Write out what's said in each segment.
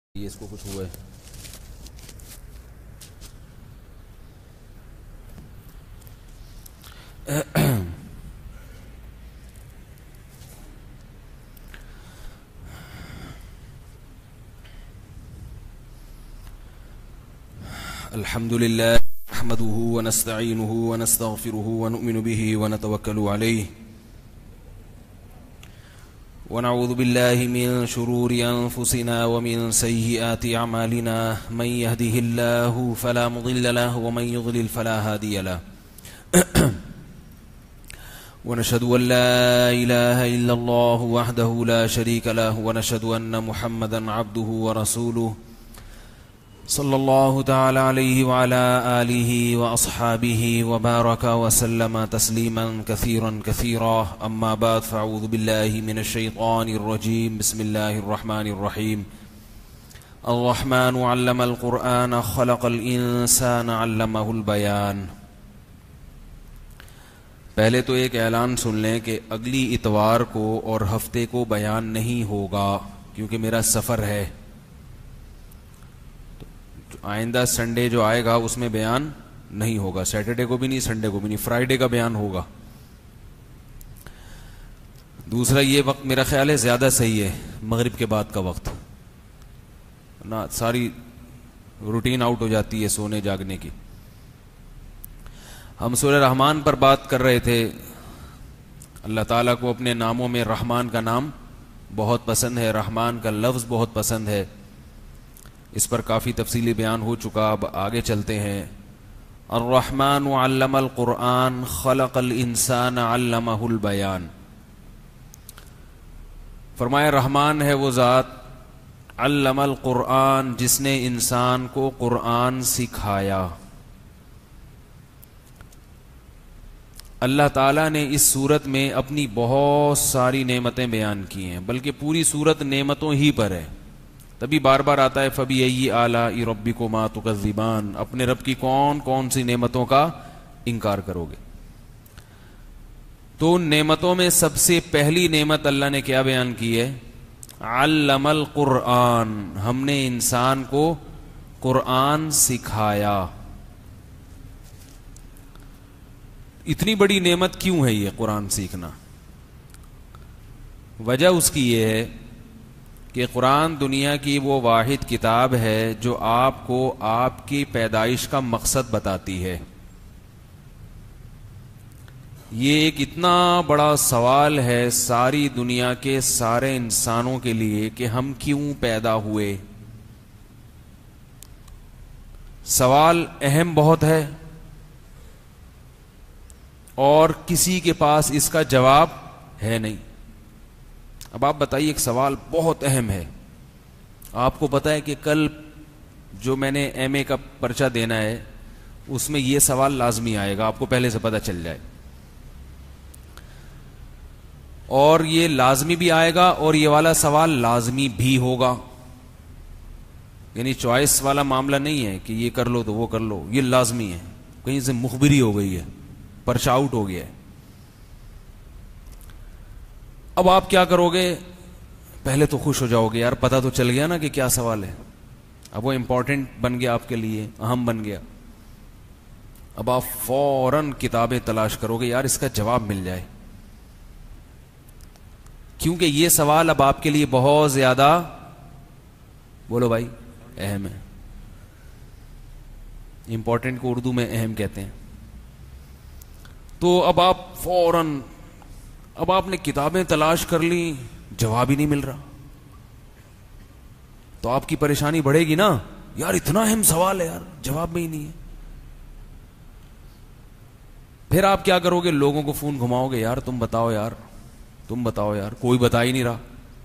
یہ اس کو کچھ ہوا ہے. الحمد لله نحمده ونستعينه ونستغفره ونؤمن به ونتوكل عليه ونعوذ بالله من شرور أنفسنا ومن سيئات أعمالنا من يهده الله فلا مضل له ومن يضلل فلا هادي له ونشهد أن لا إله إلا الله وحده لا شريك له ونشهد أن محمدا عبده ورسوله صلى الله تعالى عليه وعلى آله وأصحابه وبارك وسلم تسليما كثيرا كثيرا. أما بعد فأعوذ بالله من الشيطان الرجيم. بسم الله الرحمن الرحيم. الرحمن علم القرآن خلق الإنسان علمه البيان. پہلے تو ایک اعلان سن لیں کہ اگلی اتوار کو اور ہفتے کو بیان نہیں ہوگا کیونکہ میرا سفر ہے. آئندہ سنڈے جو آئے گا اس میں بیان نہیں ہوگا. سیٹرڈے کو بھی نہیں, سنڈے کو بھی نہیں, فرائیڈے کا بیان ہوگا. دوسرا یہ وقت میرا خیال ہے زیادہ صحیح ہے, مغرب کے بعد کا وقت نا, ساری روٹین آؤٹ ہو جاتی ہے سونے جاگنے کی. ہم سورہ رحمان پر بات کر رہے تھے. اللہ تعالیٰ کو اپنے ناموں میں رحمان کا نام بہت پسند ہے, رحمان کا لفظ بہت پسند ہے. اس پر کافی تفصیلی بیان ہو چکا. اب آگے چلتے ہیں. الرحمن علم القرآن خلق الانسان علمہ البیان. فرمایا رحمان ہے وہ ذات علم القرآن جس نے انسان کو قرآن سکھایا. اللہ تعالیٰ نے اس صورت میں اپنی بہت ساری نعمتیں بیان کی ہیں, بلکہ پوری صورت نعمتوں ہی پر ہے. تبھی بار بار آتا ہے فَبِأَيِّ آلَاءِ رَبِّكُمَا تُكَذِّبَانِ. اپنے رب کی کون کون سی نعمتوں کا انکار کرو گے. تو ان نعمتوں میں سب سے پہلی نعمت اللہ نے کیا بیان کی ہے؟ علم القرآن. ہم نے انسان کو قرآن سکھایا. اتنی بڑی نعمت کیوں ہے یہ قرآن سیکھنا؟ وجہ اس کی یہ ہے کہ قرآن دنیا کی وہ واحد کتاب ہے جو آپ کو آپ کی پیدائش کا مقصد بتاتی ہے. یہ ایک اتنا بڑا سوال ہے ساری دنیا کے سارے انسانوں کے لیے کہ ہم کیوں پیدا ہوئے. سوال اہم بہت ہے اور کسی کے پاس اس کا جواب ہے نہیں. اب آپ بتائیے, ایک سوال بہت اہم ہے. آپ کو پتا ہے کہ کل جو میں نے ایم اے کا پرچہ دینا ہے اس میں یہ سوال لازمی آئے گا, آپ کو پہلے سے پتا چل جائے. اور یہ لازمی بھی آئے گا اور یہ والا سوال لازمی بھی ہوگا. یعنی چوائس والا معاملہ نہیں ہے کہ یہ کر لو تو وہ کر لو, یہ لازمی ہے. کہیں سے مخبری ہو گئی ہے, پرچہ آؤٹ ہو گیا ہے. اب آپ کیا کرو گے؟ پہلے تو خوش ہو جاؤ گے, یار پتہ تو چل گیا نا کہ کیا سوال ہے. اب وہ امپورٹنٹ بن گیا آپ کے لیے, اہم بن گیا. اب آپ فوراً کتابیں تلاش کرو گے, یار اس کا جواب مل جائے. کیونکہ یہ سوال اب آپ کے لیے بہت زیادہ, بولو بھائی, اہم ہے. امپورٹنٹ کو اردو میں اہم کہتے ہیں. تو اب آپ فوراً, اب آپ نے کتابیں تلاش کر لی, جواب ہی نہیں مل رہا, تو آپ کی پریشانی بڑھے گی نا. یار اتنا اہم سوال ہے, یار جواب میں ہی نہیں ہے. پھر آپ کیا کرو گے؟ لوگوں کو فون گھماؤ گے, یار تم بتاؤ یار, تم بتاؤ یار. کوئی بتا ہی نہیں رہا.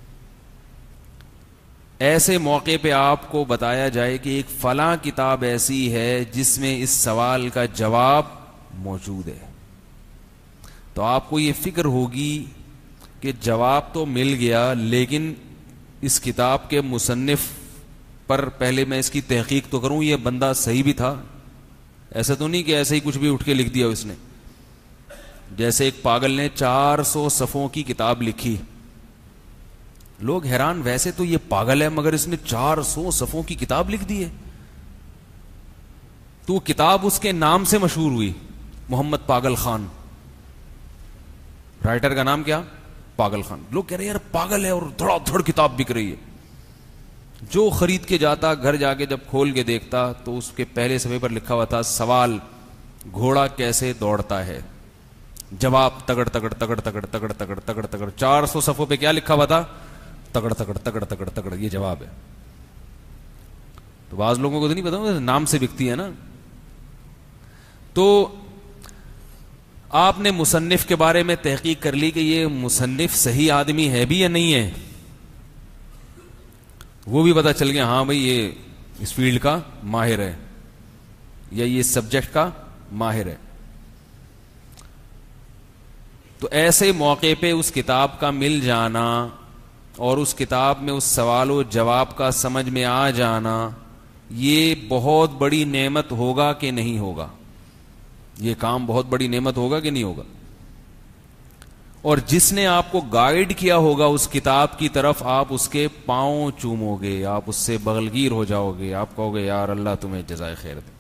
ایسے موقع پہ آپ کو بتایا جائے کہ ایک فلاں کتاب ایسی ہے جس میں اس سوال کا جواب موجود ہے, تو آپ کو یہ فکر ہوگی کہ جواب تو مل گیا, لیکن اس کتاب کے مصنف پر پہلے میں اس کی تحقیق تو کروں, یہ بندہ صحیح بھی تھا. ایسا تو نہیں کہ ایسے ہی کچھ بھی اٹھ کے لکھ دیا اس نے. جیسے ایک پاگل نے 400 صفوں کی کتاب لکھی, لوگ حیران، ویسے تو یہ پاگل ہے مگر اس نے 400 صفوں کی کتاب لکھ دی ہے. تو وہ کتاب اس کے نام سے مشہور ہوئی، محمد پاگل خان. رائٹر کا نام کیا؟ پاگل خان. لوگ کہہ رہے ہیں یار پاگل ہے اور دھڑا دھڑ کتاب بک رہی ہے. جو خرید کے جاتا گھر جا کے جب کھول کے دیکھتا تو اس کے پہلے صفحے پر لکھا ہوا تھا سوال، گھوڑا کیسے دوڑتا ہے، جواب تگڑ تگڑ تگڑ تگڑ تگڑ تگڑ تگڑ تگڑ. 400 صفحوں پہ کیا لکھا ہوا تھا؟ تگڑ تگڑ تگڑ تگڑ تگڑ. یہ جواب ہے. تو بعض لوگوں کو تو نہیں پتا نام سے بکتی ہے نا. تو آپ نے مصنف کے بارے میں تحقیق کر لی کہ یہ مصنف صحیح آدمی ہے بھی یا نہیں ہے، وہ بھی پتا چل گیا. ہاں بھائی یہ اس فیلڈ کا ماہر ہے یا یہ سبجیکٹ کا ماہر ہے. تو ایسے موقع پہ اس کتاب کا مل جانا اور اس کتاب میں اس سوال و جواب کا سمجھ میں آ جانا، یہ بہت بڑی نعمت ہوگا کہ نہیں ہوگا؟ یہ کام بہت بڑی نعمت ہوگا کہ نہیں ہوگا؟ اور جس نے آپ کو گائیڈ کیا ہوگا اس کتاب کی طرف، آپ اس کے پاؤں چومو گے، آپ اس سے بغلگیر ہو جاؤ گے، آپ کہو گے یار اللہ تمہیں جزائے خیر دے.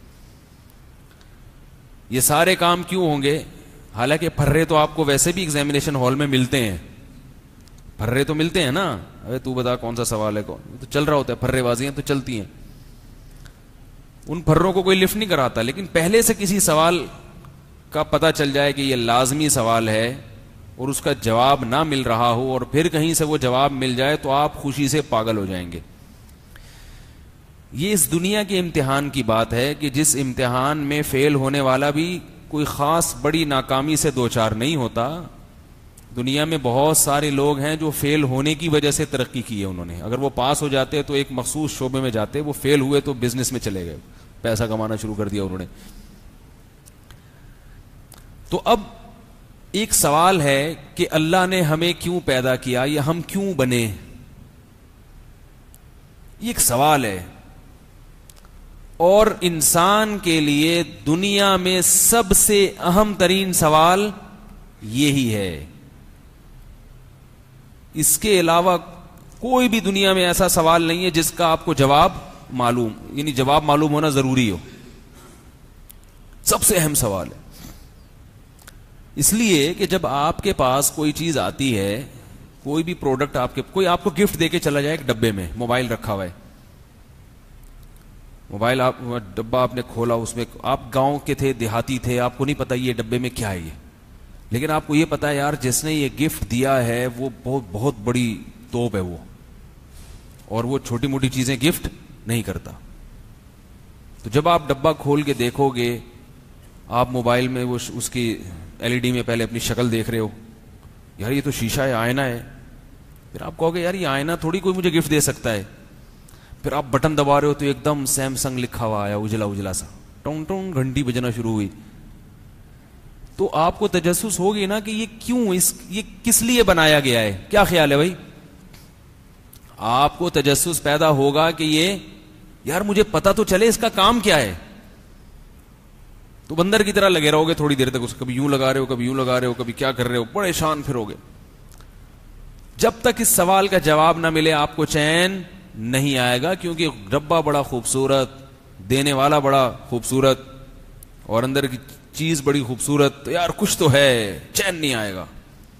یہ سارے کام کیوں ہوں گے؟ حالانکہ پھرے تو آپ کو ویسے بھی ایگزامینیشن ہال میں ملتے ہیں، پھرے تو ملتے ہیں نا. ارے تو بتا کون سا سوال ہے، کون تو چل رہا ہوتا ہے، پھرے بازیاں تو چلتی ہیں. ان پھروں کو کوئی لفٹ نہیں کراتا، لیکن پہلے سے کسی سوال کا پتہ چل جائے کہ یہ لازمی سوال ہے اور اس کا جواب نہ مل رہا ہو اور پھر کہیں سے وہ جواب مل جائے تو آپ خوشی سے پاگل ہو جائیں گے. یہ اس دنیا کے امتحان کی بات ہے کہ جس امتحان میں فیل ہونے والا بھی کوئی خاص بڑی ناکامی سے دوچار نہیں ہوتا. دنیا میں بہت سارے لوگ ہیں جو فیل ہونے کی وجہ سے ترقی کی ہے انہوں نے. اگر وہ پاس ہو جاتے تو ایک مخصوص شعبے میں جاتے، وہ فیل ہوئے تو بزنس میں چلے گئے، پیسہ کمانا شروع کر دیا انہوں نے. تو اب ایک سوال ہے کہ اللہ نے ہمیں کیوں پیدا کیا یا ہم کیوں بنے؟ یہ ایک سوال ہے. اور انسان کے لیے دنیا میں سب سے اہم ترین سوال یہی ہے. اس کے علاوہ کوئی بھی دنیا میں ایسا سوال نہیں ہے جس کا آپ کو جواب معلوم، یعنی جواب معلوم ہونا ضروری ہو. سب سے اہم سوال ہے. اس لیے کہ جب آپ کے پاس کوئی چیز آتی ہے، کوئی بھی پروڈکٹ کوئی آپ کو گفٹ دے کے چلا جائے، ایک ڈبے میں موبائل رکھا ہوا ہے، موبائل ڈبہ آپ نے کھولا، اس میں آپ گاؤں کے تھے، دیہاتی تھے، آپ کو نہیں پتا یہ ڈبے میں کیا ہے یہ، لیکن آپ کو یہ پتا ہے یار جس نے یہ گفٹ دیا ہے وہ بہت بڑی توپ ہے وہ، اور وہ چھوٹی موٹی چیزیں گفٹ نہیں کرتا. تو جب آپ ڈبہ کھول کے دیکھو گے، آپ موبائل میں وہ اس کی LED میں پہلے اپنی شکل دیکھ رہے ہو، یار یہ تو شیشہ ہے، آئینہ ہے. پھر آپ کہو گے یار یہ آئینہ تھوڑی کوئی مجھے گفٹ دے سکتا ہے. پھر آپ بٹن دبا رہے ہو تو ایک دم سیمسنگ لکھا ہوا آیا، اجلا اجلا سا، ٹون ٹون گھنٹی بجنا شروع ہوئی. تو آپ کو تجسس ہوگی نا کہ یہ کیوں، یہ کس لیے بنایا گیا ہے؟ کیا خیال ہے بھائی؟ آپ کو تجسس پیدا ہوگا کہ یہ یار مجھے پتا تو چلے اس کا کام کیا ہے. تو بندر کی طرح لگے رہو گے تھوڑی دیر تک، اس کبھی یوں لگا رہے ہو، کبھی یوں لگا رہے ہو، کبھی کیا کر رہے ہو، پریشان پھر ہوگے. جب تک اس سوال کا جواب نہ ملے آپ کو چین نہیں آئے گا، کیونکہ ڈبہ بڑا خوبصورت، دینے والا بڑا خوبصورت، اور اندر کی چیز بڑی خوبصورت، تو یار کچھ تو ہے، چین نہیں آئے گا.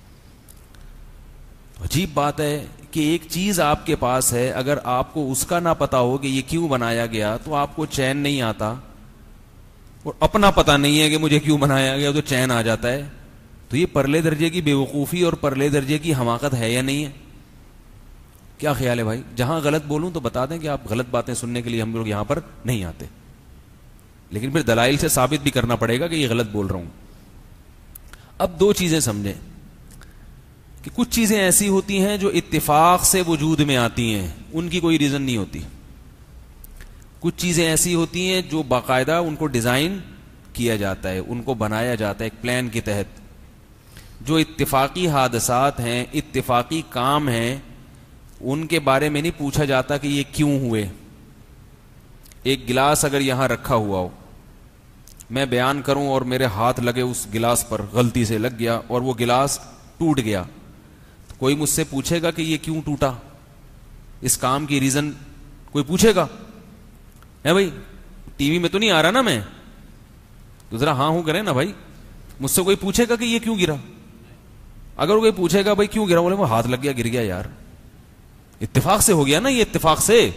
عجیب بات ہے کہ ایک چیز آپ کے پاس ہے، اگر آپ کو اس کا نہ پتا ہو کہ یہ کیوں بنایا گیا تو آپ کو چین نہیں آتا، اور اپنا پتا نہیں ہے کہ مجھے کیوں بنایا گیا تو چین آ جاتا ہے. تو یہ پرلے درجے کی بیوقوفی اور پرلے درجے کی حماقت ہے یا نہیں ہے؟ کیا خیال ہے بھائی؟ جہاں غلط بولوں تو بتا دیں کہ آپ غلط باتیں سننے کے لیے ہم لوگ یہاں پر نہیں آتے، لیکن پھر دلائل سے ثابت بھی کرنا پڑے گا کہ یہ غلط بول رہا ہوں. اب دو چیزیں سمجھیں کہ کچھ چیزیں ایسی ہوتی ہیں جو اتفاق سے وجود میں آتی ہیں، ان کی کوئی ریزن نہیں ہوتی. کچھ چیزیں ایسی ہوتی ہیں جو باقاعدہ ان کو ڈیزائن کیا جاتا ہے، ان کو بنایا جاتا ہے ایک پلان کے تحت. جو اتفاقی حادثات ہیں، اتفاقی کام ہیں، ان کے بارے میں نہیں پوچھا جاتا کہ یہ کیوں ہوئے. ایک گلاس اگر یہاں رکھا ہوا ہو، میں بیان کروں اور میرے ہاتھ لگے اس گلاس پر، غلطی سے لگ گیا اور وہ گلاس ٹوٹ گیا، کوئی مجھ سے پوچھے گا کہ یہ کیوں ٹوٹا, اس کام کی ریزن کوئی پوچھے گا؟ ہے بھائی, ٹی وی میں تو نہیں آ رہا نا میں, تو ذرا ہاں ہوں کریں نا بھائی. مجھ سے کوئی پوچھے گا کہ یہ کیوں گرا؟ اگر کوئی پوچھے گا بھائی کیوں گرا, بولے وہ ہاتھ لگ گیا گر گیا یار, اتفاق سے ہو گیا نا یہ, اتفاق سے.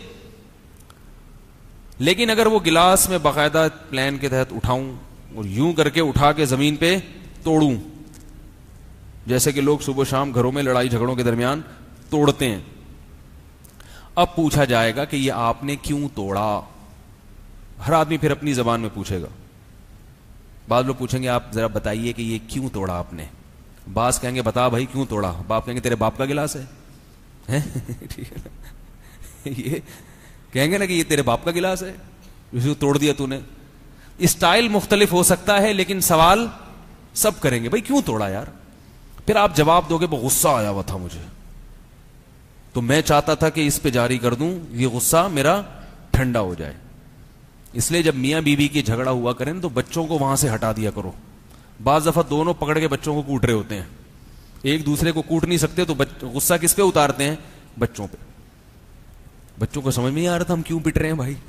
لیکن اگر وہ گلاس میں باقاعدہ پلان کے تحت اٹھاؤں اور یوں کر کے اٹھا کے زمین پہ توڑوں, جیسے کہ لوگ صبح شام گھروں میں لڑائی جھگڑوں کے درمیان توڑتے ہیں, اب پوچھا جائے گا کہ یہ آپ نے کیوں توڑا. ہر آدمی پھر اپنی زبان میں پوچھے گا. بعض لوگ پوچھیں گے آپ ذرا بتائیے کہ یہ کیوں توڑا آپ نے. بعض کہیں گے بتا بھائی کیوں توڑا. باپ کہیں گے تیرے باپ کا گلاس ہے, ٹھیک ہے نا, یہ کہیں گے نا کہ یہ تیرے باپ کا گلاس ہے جسے توڑ دیا تو نے. اسٹائل مختلف ہو سکتا ہے لیکن سوال سب کریں گے بھائی کیوں توڑا یار. پھر آپ جواب دو گے وہ غصہ آیا ہوا تھا مجھے, تو میں چاہتا تھا کہ اس پہ جاری کر دوں, یہ غصہ میرا ٹھنڈا ہو جائے. اس لیے جب میاں بیوی کی جھگڑا ہوا کریں تو بچوں کو وہاں سے ہٹا دیا کرو. بعض دفعہ دونوں پکڑ کے بچوں کو کوٹ رہے ہوتے ہیں, ایک دوسرے کو کوٹ نہیں سکتے تو غصہ کس پہ اتارتے ہیں؟ بچوں پہ. بچوں کو سمجھ میں نہیں آ رہا تھا ہم کیوں پٹ رہے ہیں بھائی.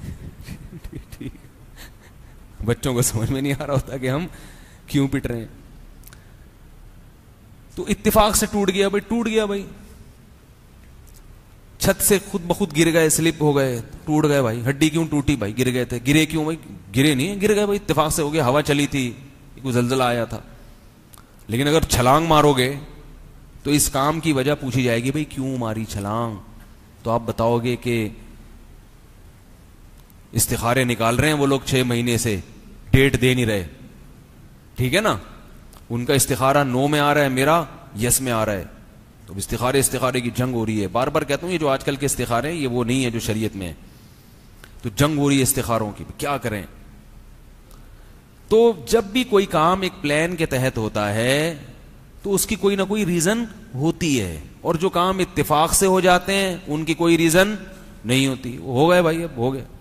بچوں کو سمجھ میں نہیں آ رہا ہوتا کہ ہم کیوں پٹ رہے ہیں. تو اتفاق سے ٹوٹ گیا بھائی, ٹوٹ گیا بھائی. چھت سے خود بخود گر گئے, سلپ ہو گئے, ٹوٹ گئے بھائی. ہڈی کیوں ٹوٹی بھائی؟ گر گئے تھے. گرے کیوں بھائی؟ گرے نہیں, گر گئے بھائی, اتفاق سے ہو گیا. ہوا چلی تھی, کوئی زلزلہ آیا تھا. لیکن اگر چھلانگ مارو گے تو اس کام کی وجہ پوچھی جائے گی بھائی کیوں ماری چھلانگ, تو آپ بتاؤ گے کہ استخارے نکال رہے ہیں وہ لوگ 6 مہینے سے, ڈیٹ دے نہیں رہے, ٹھیک ہے نا. ان کا استخارہ 9 میں آ رہا ہے, میرا یس میں آ رہا ہے, تو استخارے کی جنگ ہو رہی ہے. بار بار کہتا ہوں یہ جو آج کل کے استخارے ہیں یہ وہ نہیں ہے جو شریعت میں ہے, تو جنگ ہو رہی ہے استخاروں کی, کیا کریں. تو جب بھی کوئی کام ایک پلان کے تحت ہوتا ہے تو اس کی کوئی نہ کوئی ریزن ہوتی ہے, اور جو کام اتفاق سے ہو جاتے ہیں ان کی کوئی ریزن نہیں ہوتی. ہو گئے بھائی, اب ہو گئے.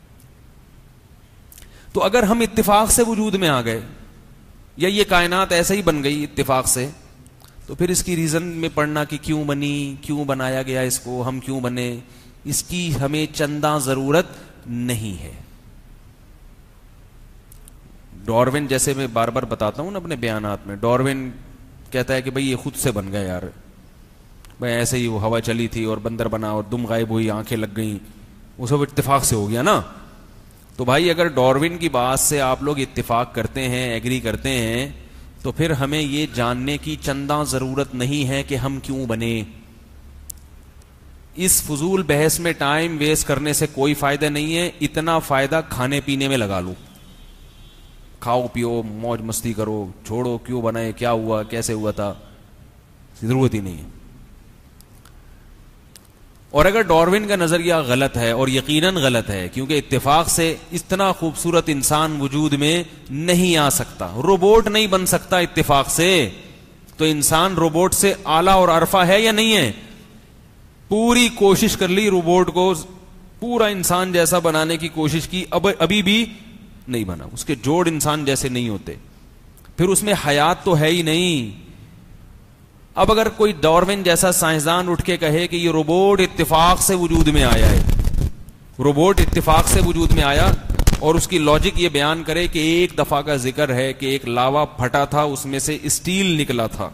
تو اگر ہم اتفاق سے وجود میں آ گئے یا یہ کائنات ایسے ہی بن گئی اتفاق سے, تو پھر اس کی ریزن میں پڑھنا کہ کیوں بنی, کیوں بنایا گیا اس کو, ہم کیوں بنے, اس کی ہمیں چندہ ضرورت نہیں ہے. ڈاروین جیسے میں بار بار بتاتا ہوں نا اپنے بیانات میں, ڈاروین کہتا ہے کہ بھئی یہ خود سے بن گئے یار, بھئی ایسے ہی وہ ہوا چلی تھی اور بندر بنا اور دم غائب ہوئی, آنکھیں لگ گئیں, وہ سب اتفاق سے ہو گیا نا. تو بھائی اگر ڈاروین کی بات سے آپ لوگ اتفاق کرتے ہیں, ایگری کرتے ہیں, تو پھر ہمیں یہ جاننے کی چندہ ضرورت نہیں ہے کہ ہم کیوں بنے. اس فضول بحث میں ٹائم ویسٹ کرنے سے کوئی فائدہ نہیں ہے. اتنا فائدہ کھانے پینے میں لگا لو, کھاؤ پیو موج مستی کرو, چھوڑو کیوں بنائے, کیا ہوا, کیسے ہوا تھا, ضرورت ہی نہیں ہے. اور اگر ڈاروین کا نظریہ غلط ہے, اور یقیناً غلط ہے کیونکہ اتفاق سے اتنا خوبصورت انسان وجود میں نہیں آ سکتا, روبوٹ نہیں بن سکتا اتفاق سے, تو انسان روبوٹ سے اعلیٰ اور عرفہ ہے یا نہیں ہے؟ پوری کوشش کر لی روبوٹ کو پورا انسان جیسا بنانے کی کوشش کی, ابھی بھی نہیں بنا. اس کے جوڑ انسان جیسے نہیں ہوتے, پھر اس میں حیات تو ہے ہی نہیں. اب اگر کوئی ڈاروین جیسا سائنسدان اٹھ کے کہے کہ یہ روبوٹ اتفاق سے وجود میں آیا ہے, روبوٹ اتفاق سے وجود میں آیا, اور اس کی لاجک یہ بیان کرے کہ ایک دفعہ کا ذکر ہے کہ ایک لاوا پھٹا تھا, اس میں سے اسٹیل نکلا تھا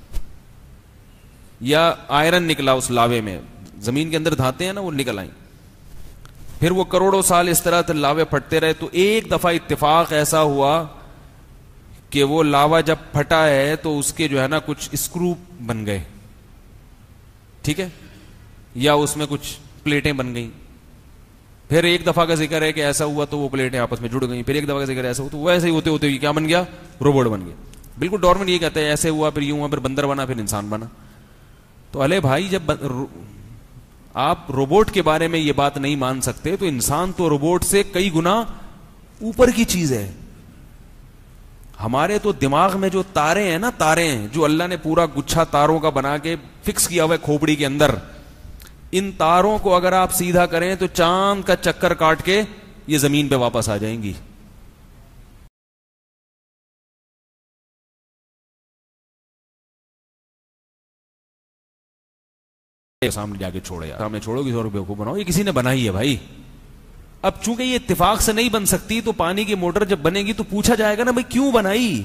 یا آئرن نکلا اس لاوے میں, زمین کے اندر دھاتے ہیں نا وہ نکل آئیں, پھر وہ کروڑوں سال اس طرح لاوے پھٹتے رہے, تو ایک دفعہ اتفاق ایسا ہوا کہ وہ لاوا جب پھٹا ہے تو اس کے جو ہے نا کچھ اسکرو بن گئے, ٹھیک ہے, یا اس میں کچھ پلیٹیں بن گئیں. پھر ایک دفعہ کا ذکر ہے کہ ایسا ہوا تو وہ پلیٹیں آپس میں جڑ گئیں, پھر ایک دفعہ کا ذکر ایسا ہوا تو وہ ایسے ہی ہوتے ہوتے کیا بن گیا, روبوٹ بن گیا. بالکل ڈاروین یہ کہتے ہیں ایسے ہوا پھر یوں ہوا پھر بندر بنا پھر انسان بنا. تو ارے بھائی جب آپ روبوٹ کے بارے میں یہ بات نہیں مان سکتے تو انسان تو روبوٹ سے کئی گنا اوپر کی چیز ہے. ہمارے تو دماغ میں جو تارے ہیں نا, تارے ہیں جو اللہ نے پورا گچھا تاروں کا بنا کے فکس کیا ہوا ہے کھوپڑی کے اندر, ان تاروں کو اگر آپ سیدھا کریں تو چاند کا چکر کاٹ کے یہ زمین پہ واپس آ جائیں گی. سامنے جا کے چھوڑے یار, سامنے چھوڑو, کسی اور بیوقوف بناؤ, یہ کسی نے بنائی ہے بھائی. اب چونکہ یہ اتفاق سے نہیں بن سکتی تو پانی کی موٹر جب بنے گی تو پوچھا جائے گا نا بھائی کیوں بنائی,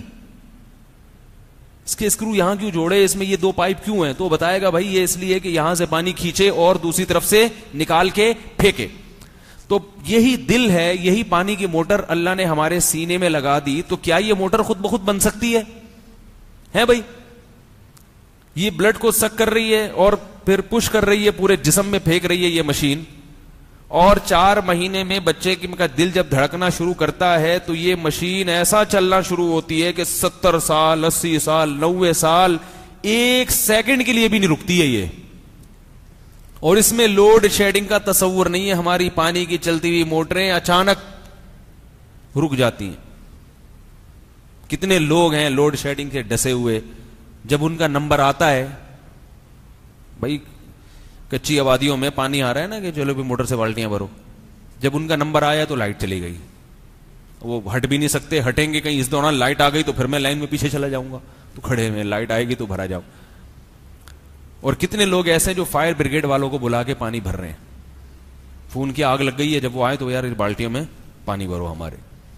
اس کے اسکرو یہاں کیوں جوڑے, اس میں یہ 2 پائپ کیوں ہیں, تو بتائے گا بھائی یہ اس لیے کہ یہاں سے پانی کھینچے اور دوسری طرف سے نکال کے پھینکے. تو یہی دل ہے, یہی پانی کی موٹر اللہ نے ہمارے سینے میں لگا دی, تو کیا یہ موٹر خود بخود بن سکتی ہے بھائی؟ یہ بلڈ کو سک کر رہی ہے اور پھر پش کر رہی ہے, پورے جسم میں پھینک رہی ہے یہ مشین, اور 4 مہینے میں بچے کا دل جب دھڑکنا شروع کرتا ہے تو یہ مشین ایسا چلنا شروع ہوتی ہے کہ 70 سال 80 سال 90 سال 1 سیکنڈ کے لیے بھی نہیں رکتی ہے یہ. اور اس میں لوڈ شیڈنگ کا تصور نہیں ہے. ہماری پانی کی چلتی ہوئی موٹریں اچانک رک جاتی ہیں. کتنے لوگ ہیں لوڈ شیڈنگ سے ڈسے ہوئے, جب ان کا نمبر آتا ہے, بھائی کچی آبادیوں میں پانی آ رہا ہے نا کہ چلو بھی موٹر سے بالٹیاں بھرو, جب ان کا نمبر آیا تو لائٹ چلی گئی, وہ ہٹ بھی نہیں سکتے, ہٹیں گے کہیں اس دوران لائٹ آ گئی تو پھر میں لائن میں پیچھے چلا جاؤں گا, تو کھڑے میں لائٹ آئے گی تو بھرا جاؤ. اور کتنے لوگ ایسے جو فائر بریگیڈ والوں کو بلا کے پانی بھر رہے ہیں, فون کی آگ لگ گئی ہے, جب وہ آئے تو یار بالٹیوں میں پانی بھرو ہمارے.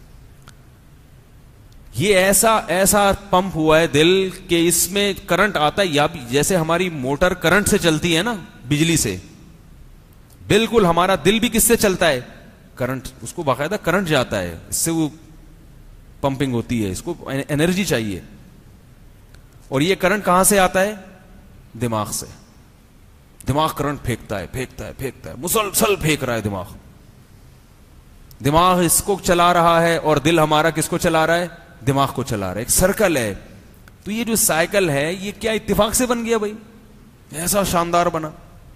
یہ ایسا پمپ ہوا ہے دل کہ اس میں کرنٹ آتا ہے, یا جیسے ہماری موٹر کرنٹ سے چلتی ہے نا, بجلی سے, بالکل ہمارا دل بھی کس سے چلتا ہے, کرنٹ. اس کو باقاعدہ کرنٹ جاتا ہے, اس سے وہ پمپنگ ہوتی ہے, اس کو انرجی چاہیے. اور یہ کرنٹ کہاں سے آتا ہے؟ دماغ سے. دماغ کرنٹ پھینکتا ہے, مسلسل پھینک رہا ہے دماغ. دماغ اس کو چلا رہا ہے اور دل ہمارا کس کو چلا رہا ہے؟ دماغ کو چلا رہا ہے. ایک سرکل ہے. تو یہ جو سائیکل ہے یہ کیا اتفاق سے بن گیا بھائی؟ ایسا شاندار بنا.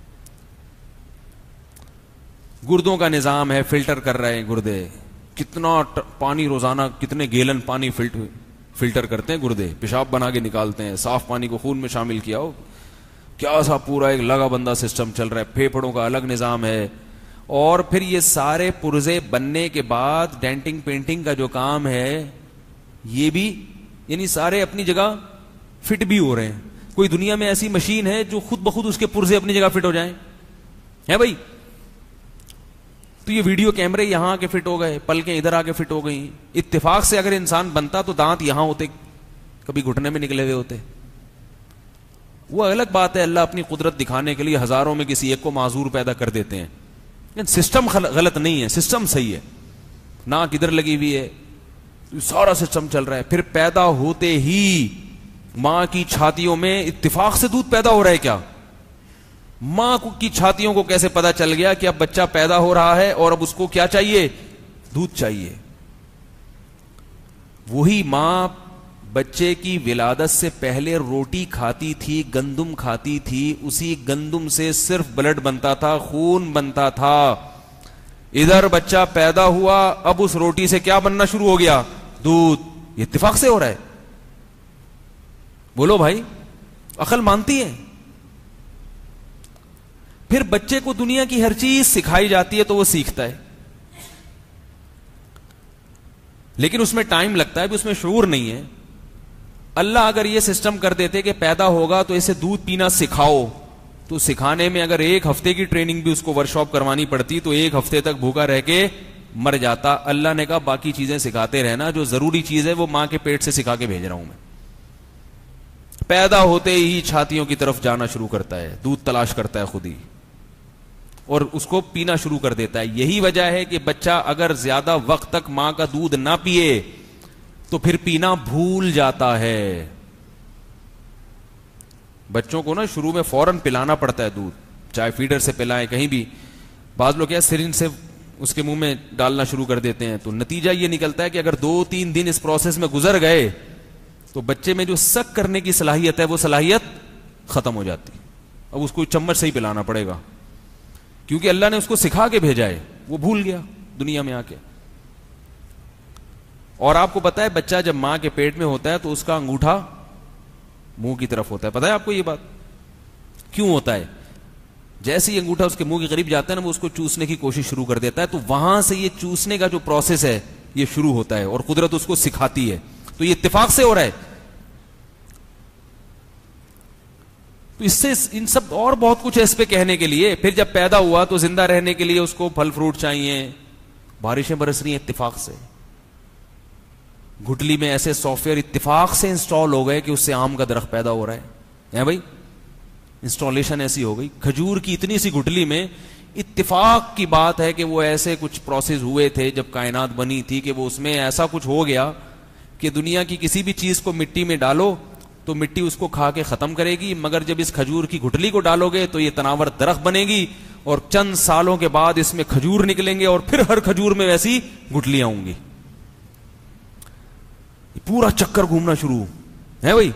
گردوں کا نظام ہے, فلٹر کر رہے ہیں گردے. کتنا پانی روزانہ, کتنے گیلن پانی فلٹر کرتے ہیں گردے, پیشاب بنا کے نکالتے ہیں, صاف پانی کو خون میں شامل کیا ہو, کیا سا پورا ایک لگا بندہ سسٹم چل رہا ہے. پھیپھڑوں کا الگ نظام ہے. اور پھر یہ سارے پرزے بننے کے بعد ڈینٹنگ پینٹنگ کا جو کام ہے یہ بھی, یعنی سارے اپنی جگہ فٹ بھی ہو رہے ہیں. کوئی دنیا میں ایسی مشین ہے جو خود بخود اس کے پرزے اپنی جگہ فٹ ہو جائیں؟ ہے بھائی؟ تو یہ ویڈیو کیمرے یہاں آ کے فٹ ہو گئے, پلکیں ادھر آ کے فٹ ہو گئی. اتفاق سے اگر انسان بنتا تو دانت یہاں ہوتے, کبھی گھٹنے میں نکلے ہوئے ہوتے. وہ الگ بات ہے, اللہ اپنی قدرت دکھانے کے لیے ہزاروں میں کسی ایک کو معذور پیدا کر دیتے ہیں. سسٹم غلط نہیں ہے, سسٹم صحیح ہے. ناک ادھر لگی ہوئی ہے, سارا سسٹم چل رہا ہے. پھر پیدا ہوتے ہی ماں کی چھاتیوں میں اتفاق سے دودھ پیدا ہو رہا ہے کیا؟ ماں کی چھاتیوں کو کیسے پتا چل گیا کہ اب بچہ پیدا ہو رہا ہے اور اب اس کو کیا چاہیے؟ دودھ چاہیے. وہی ماں بچے کی ولادت سے پہلے روٹی کھاتی تھی, گندم کھاتی تھی, اسی گندم سے صرف بلڈ بنتا تھا, خون بنتا تھا. ادھر بچہ پیدا ہوا, اب اس روٹی سے کیا بننا شروع ہو گیا؟ دودھ. یہ اتفاق سے ہو رہا ہے. بولو بھائی, عقل مانتی ہے؟ پھر بچے کو دنیا کی ہر چیز سکھائی جاتی ہے تو وہ سیکھتا ہے, لیکن اس میں ٹائم لگتا ہے, بھی اس میں شعور نہیں ہے. اللہ اگر یہ سسٹم کر دیتے کہ پیدا ہوگا تو اسے دودھ پینا سکھاؤ, تو سکھانے میں اگر 1 ہفتے کی ٹریننگ بھی اس کو ورکشاپ کروانی پڑتی تو 1 ہفتے تک بھوکا رہ کے مر جاتا. اللہ نے کہا باقی چیزیں سکھاتے رہنا, جو ضروری چیز ہے وہ ماں کے پیٹ سے سکھا کے بھیج رہا ہوں میں. پیدا ہوتے ہی چھاتیوں کی طرف جانا شروع کرتا ہے, دودھ تلاش کرتا ہے خود ہی, اور اس کو پینا شروع کر دیتا ہے. یہی وجہ ہے کہ بچہ اگر زیادہ وقت تک ماں کا دودھ نہ پیے تو پھر پینا بھول جاتا ہے. بچوں کو نا شروع میں فوراً پلانا پڑتا ہے دودھ, چاہے فیڈر سے پلائیں کہیں بھی. بعض لوگ کیا سرنج سے اس کے منہ میں ڈالنا شروع کر دیتے ہیں, تو نتیجہ یہ نکلتا ہے کہ اگر 2-3 دن اس پروسیس میں گزر گئے تو بچے میں جو سک کرنے کی صلاحیت ہے وہ صلاحیت ختم ہو جاتی. اب اس کو چمچ سے ہی پلانا پڑے گا, کیونکہ اللہ نے اس کو سکھا کے بھیجا ہے, وہ بھول گیا دنیا میں آ کے. اور آپ کو پتا ہے بچہ جب ماں کے پیٹ میں ہوتا ہے تو اس کا انگوٹھا منہ کی طرف ہوتا ہے. پتا ہے آپ کو یہ بات کیوں ہوتا ہے؟ جیسے ہی انگوٹھا اس کے منہ کے قریب جاتا ہے نا, وہ اس کو چوسنے کی کوشش شروع کر دیتا ہے, تو وہاں سے یہ چوسنے کا جو پروسیس ہے یہ شروع ہوتا ہے, اور قدرت اس کو سکھاتی ہے. تو یہ اتفاق سے ہو رہا ہے. تو اس سے ان سب اور بہت کچھ ہے اس پہ کہنے کے لیے. پھر جب پیدا ہوا تو زندہ رہنے کے لیے اس کو پھل فروٹ چاہیے. بارشیں برس رہی ہیں اتفاق سے, گٹلی میں ایسے سافٹ ویئر اتفاق سے انسٹال ہو گئے کہ اس سے آم کا درخت پیدا ہو رہا ہے بھائی, انسٹالیشن ایسی ہو گئی. کھجور کی اتنی سی گٹلی میں اتفاق کی بات ہے کہ وہ ایسے کچھ پروسیس ہوئے تھے جب کائنات بنی تھی کہ وہ اس میں ایسا کچھ ہو گیا کہ دنیا کی کسی بھی چیز کو مٹی میں ڈالو تو مٹی اس کو کھا کے ختم کرے گی, مگر جب اس کھجور کی گٹلی کو ڈالو گے تو یہ تناور درخت بنے گی اور چند سالوں کے بعد اس میں کھجور نکلیں گے اور پھر ہر کھجور میں ویسی گٹلیاں ہوں گی. پورا چکر گھومنا شروع ہے بھائی.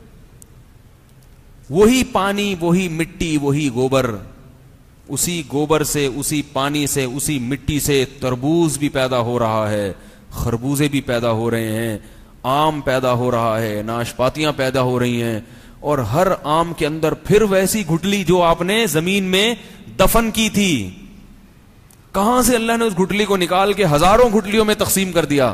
وہی پانی, وہی مٹی, وہی گوبر, اسی گوبر سے, اسی پانی سے, اسی مٹی سے تربوز بھی پیدا ہو رہا ہے, خربوزے بھی پیدا ہو رہے ہیں, آم پیدا ہو رہا ہے, ناشپاتیاں پیدا ہو رہی ہیں, اور ہر آم کے اندر پھر ویسی گٹلی جو آپ نے زمین میں دفن کی تھی, کہاں سے اللہ نے اس گٹلی کو نکال کے ہزاروں گٹلیوں میں تقسیم کر دیا.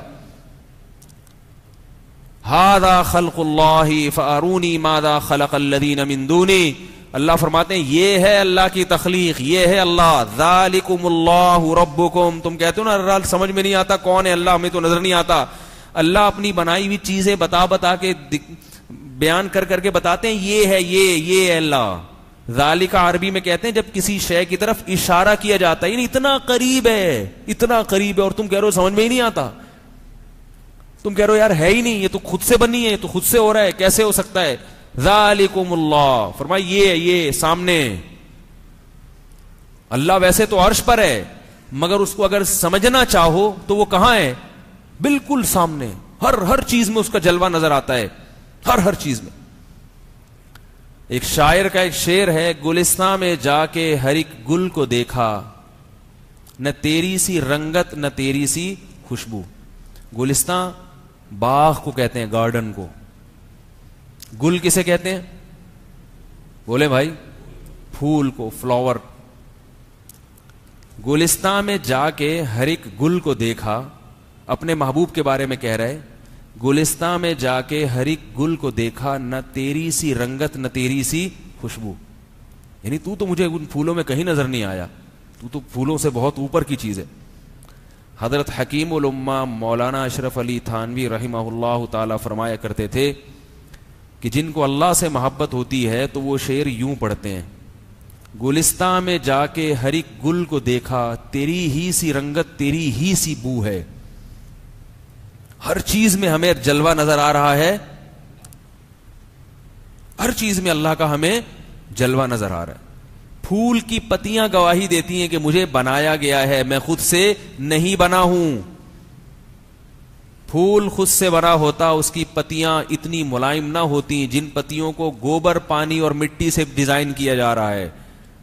ھذا خلق اللہ فارونی ماذا خلق الذین من دونی. اللہ فرماتے ہیں یہ ہے اللہ کی تخلیق, یہ ہے اللہ. ذالکم اللہ ربکم. تم کہتے ہو نا اللہ سمجھ میں نہیں آتا کون ہے اللہ, ہمیں تو نظر نہیں آتا. اللہ اپنی بنائی ہوئی چیزیں بتا کے بیان کر کے بتاتے ہیں یہ ہے, یہ ہے اللہ. ذالک عربی میں کہتے ہیں جب کسی شے کی طرف اشارہ کیا جاتا ہے, یعنی اتنا قریب ہے, اتنا قریب ہے, اور تم کہہ رہے ہو سمجھ میں ہی نہیں آتا. تم کہہ رہے ہو یار ہے ہی نہیں, یہ تو خود سے بنی ہے, یہ تو خود سے ہو رہا ہے, کیسے ہو سکتا ہے. ذالکم اللہ, فرمایا یہ سامنے. اللہ ویسے تو عرش پر ہے, مگر اس کو اگر سمجھنا چاہو تو وہ کہاں ہے, بالکل سامنے. ہر چیز میں اس کا جلوہ نظر آتا ہے, ہر چیز میں. ایک شاعر کا ایک شعر ہے, گلستان میں جا کے ہر ایک گل کو دیکھا, نہ تیری سی رنگت نہ تیری سی خوشبو. گلستان باغ کو کہتے ہیں, گارڈن کو. گل کسے کہتے ہیں, بولے بھائی, پھول کو, فلاور. گلستان میں جا کے ہر ایک گل کو دیکھا, اپنے محبوب کے بارے میں کہہ رہے, گلستان میں جا کے ہر ایک گل کو دیکھا, نہ تیری سی رنگت نہ تیری سی خوشبو. یعنی تو مجھے ان پھولوں میں کہیں نظر نہیں آیا, تو پھولوں سے بہت اوپر کی چیز ہے. حضرت حکیم الامہ مولانا اشرف علی تھانوی رحمہ اللہ تعالی فرمایا کرتے تھے کہ جن کو اللہ سے محبت ہوتی ہے تو وہ شعر یوں پڑھتے ہیں, گلستان میں جا کے ہر ایک گل کو دیکھا, تیری ہی سی رنگت تیری ہی سی بو ہے. ہر چیز میں ہمیں جلوہ نظر آ رہا ہے, ہر چیز میں اللہ کا ہمیں جلوہ نظر آ رہا ہے. پھول کی پتیاں گواہی دیتی ہیں کہ مجھے بنایا گیا ہے, میں خود سے نہیں بنا ہوں. پھول خود سے بنا ہوتا اس کی پتیاں اتنی ملائم نہ ہوتی جن پتیوں کو گوبر, پانی اور مٹی سے ڈیزائن کیا جا رہا ہے.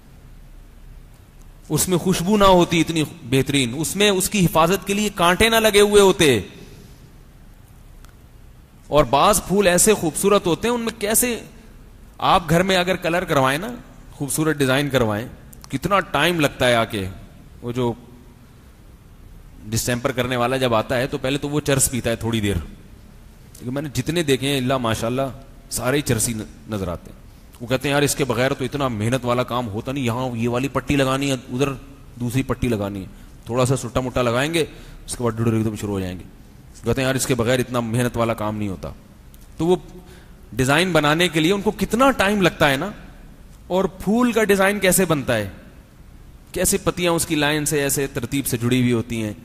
اس میں خوشبو نہ ہوتی اتنی بہترین, اس میں اس کی حفاظت کے لیے کانٹے نہ لگے ہوئے ہوتے. اور بعض پھول ایسے خوبصورت ہوتے ہیں, ان میں کیسے آپ گھر میں اگر کلر کروائیں نا, خوبصورت ڈیزائن کروائیں, کتنا ٹائم لگتا ہے. آ کے وہ جو ڈسٹیمپر کرنے والا جب آتا ہے تو پہلے تو وہ چرس پیتا ہے تھوڑی دیر, لیکن میں نے جتنے دیکھے ہیں اللہ ماشاءاللہ سارے ہی چرسی نظر آتے ہیں. وہ کہتے ہیں یار اس کے بغیر تو اتنا محنت والا کام ہوتا نہیں, یہاں یہ والی پٹی لگانی ہے, ادھر دوسری پٹی لگانی ہے, تھوڑا سا سٹا مٹا لگائیں گے, اس کے بعد ڈڑ ایک دم شروع ہو جائیں گے. کہتے ہیں یار اس کے بغیر اتنا محنت والا کام نہیں ہوتا. تو وہ ڈیزائن بنانے کے لیے ان کو کتنا ٹائم لگتا ہے نا. اور پھول کا ڈیزائن کیسے بنتا ہے, کیسے پتیاں اس کی لائن سے ایسے ترتیب سے جڑی ہوئی ہوتی ہیں,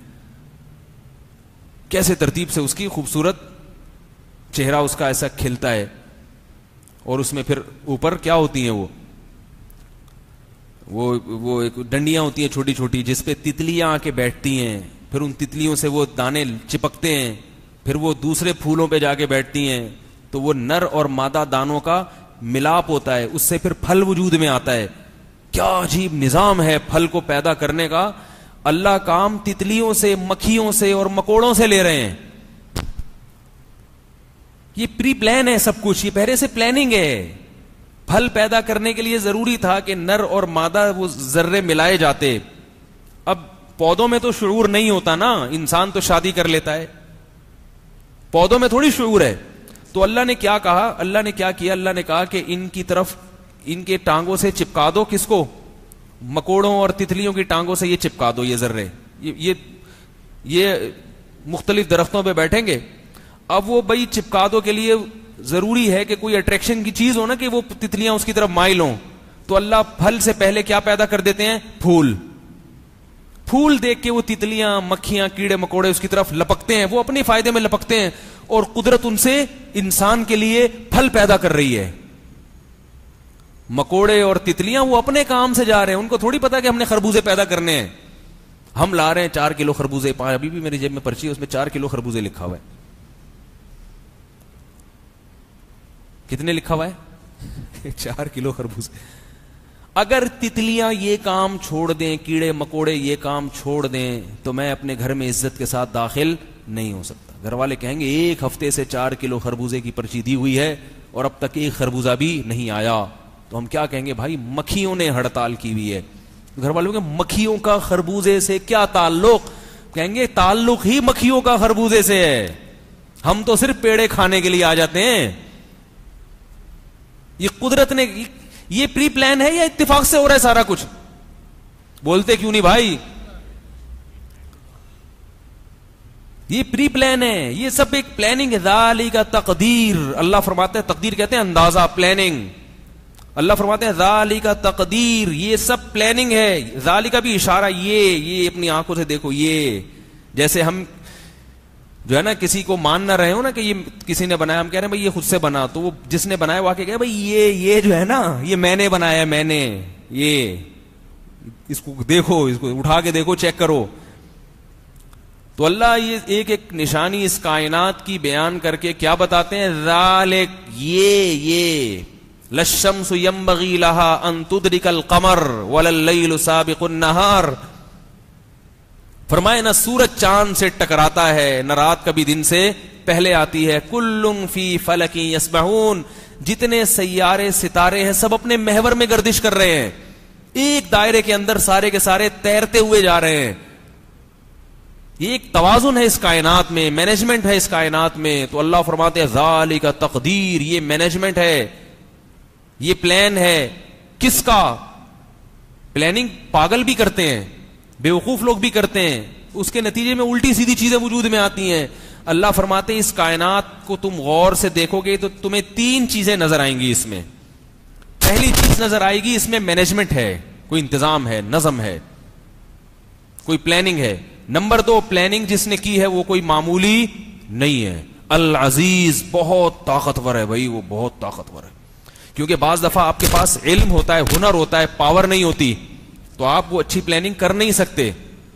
کیسے ترتیب سے اس کی خوبصورت چہرہ اس کا ایسا کھلتا ہے. اور اس میں پھر اوپر کیا ہوتی ہیں, وہ ایک ڈنڈیاں ہوتی ہیں چھوٹی چھوٹی جس پہ تتلیاں آ کے بیٹھتی ہیں, پھر ان تتلیوں سے وہ دانے چپکتے ہیں, پھر وہ دوسرے پھولوں پہ جا کے بیٹھتی ہیں, تو وہ نر اور مادہ دانوں کا ملاپ ہوتا ہے, اس سے پھر پھل وجود میں آتا ہے. کیا عجیب نظام ہے پھل کو پیدا کرنے کا. اللہ کام تتلیوں سے, مکھیوں سے اور مکوڑوں سے لے رہے ہیں. یہ پری پلان ہے سب کچھ, یہ پہلے سے پلاننگ ہے. پھل پیدا کرنے کے لیے ضروری تھا کہ نر اور مادہ وہ ذرے ملائے جاتے. اب پودوں میں تو شعور نہیں ہوتا نا, انسان تو شادی کر لیتا ہے, پودوں میں تھوڑی شعور ہے. تو اللہ نے کیا کہا, اللہ نے کیا کیا, اللہ نے کہا کہ ان کی طرف ان کے ٹانگوں سے چپکا دو. کس کو؟ مکوڑوں اور تتلیوں کی ٹانگوں سے یہ چپکا دو. یہ ذرے یہ مختلف درختوں پہ بیٹھیں گے. اب وہ بھائی چپکا دو کے لیے ضروری ہے کہ کوئی اٹریکشن کی چیز ہو نا, کہ وہ تتلیاں اس کی طرف مائل ہوں. تو اللہ پھل سے پہلے کیا پیدا کر دیتے ہیں؟ پھول. پھول دیکھ کے وہ تتلیاں, مکھیاں, کیڑے مکوڑے اس کی طرف لپکتے ہیں. وہ اپنے فائدے میں لپکتے ہیں, اور قدرت ان سے انسان کے لیے پھل پیدا کر رہی ہے. مکوڑے اور تتلیاں وہ اپنے کام سے جا رہے ہیں, ان کو تھوڑی پتا کہ ہم نے خربوزے پیدا کرنے ہیں. ہم لا رہے ہیں 4 کلو خربوزے. ابھی بھی میری جیب میں پرچی ہے, اس میں 4 کلو خربوزے لکھا ہوا ہے. کتنے لکھا ہوا ہے؟ 4 کلو خربوزے. اگر تتلیاں یہ کام چھوڑ دیں, کیڑے مکوڑے یہ کام چھوڑ دیں, تو میں اپنے گھر میں عزت کے ساتھ داخل نہیں ہو سکتا. گھر والے کہیں گے 1 ہفتے سے 4 کلو خربوزے کی پرچی دی ہوئی ہے اور اب تک 1 خربوزہ بھی نہیں آیا. تو ہم کیا کہیں گے؟ بھائی مکھیوں نے ہڑتال کی ہوئی ہے. گھر والوں کے مکھیوں کا خربوزے سے کیا تعلق؟ کہیں گے تعلق ہی مکھیوں کا خربوزے سے ہے, ہم تو صرف پیڑے کھانے کے لیے آ جاتے ہیں. یہ قدرت نے, یہ پری پلان ہے یا اتفاق سے ہو رہا ہے سارا کچھ؟ بولتے کیوں نہیں بھائی؟ یہ پری پلان ہے, یہ سب ایک پلاننگ ہے. ذالک تقدیر, اللہ فرماتے ہیں, تقدیر کہتے ہیں اندازہ, پلاننگ. اللہ فرماتے ہیں ذالک تقدیر, یہ سب پلاننگ ہے. ذالک بھی اشارہ, یہ اپنی آنکھوں سے دیکھو. یہ جیسے ہم جو ہے نا کسی کو مان نہ رہے ہو نا کہ یہ کسی نے بنایا, ہم کہہ رہے ہیں بھائی یہ خود سے بنا, تو وہ جس نے بنایا وہ آ کے کہے بھائی یہ جو ہے نا یہ میں نے بنایا, میں نے, یہ اس کو دیکھو, اس کو اٹھا کے دیکھو, چیک کرو. تو اللہ یہ ایک ایک نشانی اس کائنات کی بیان کر کے کیا بتاتے ہیں؟ ذالک, یہ للشمس ينبغي لها ان تدرك القمر ولا الليل سابق النهار. فرمائے نہ سورج چاند سے ٹکراتا ہے, نہ رات کبھی دن سے پہلے آتی ہے. کل فی فلک یسبحون, جتنے سیارے ستارے ہیں سب اپنے محور میں گردش کر رہے ہیں, ایک دائرے کے اندر سارے کے سارے تیرتے ہوئے جا رہے ہیں. یہ ایک توازن ہے اس کائنات میں, مینجمنٹ ہے اس کائنات میں. تو اللہ فرماتے ہیں ذالک تقدیر, یہ مینجمنٹ ہے, یہ پلان ہے. کس کا؟ پلاننگ پاگل بھی کرتے ہیں, بیوقوف لوگ بھی کرتے ہیں, اس کے نتیجے میں الٹی سیدھی چیزیں وجود میں آتی ہیں. اللہ فرماتے ہیں اس کائنات کو تم غور سے دیکھو گے تو تمہیں 3 چیزیں نظر آئیں گی. اس میں پہلی چیز نظر آئے گی, اس میں مینجمنٹ ہے, کوئی انتظام ہے, نظم ہے, کوئی پلاننگ ہے. نمبر 2, پلاننگ جس نے کی ہے وہ کوئی معمولی نہیں ہے. العزیز, بہت طاقتور ہے بھائی, وہ بہت طاقتور ہے. کیونکہ بعض دفعہ آپ کے پاس علم ہوتا ہے, ہنر ہوتا ہے, پاور نہیں ہوتی, تو آپ وہ اچھی پلاننگ کر نہیں سکتے.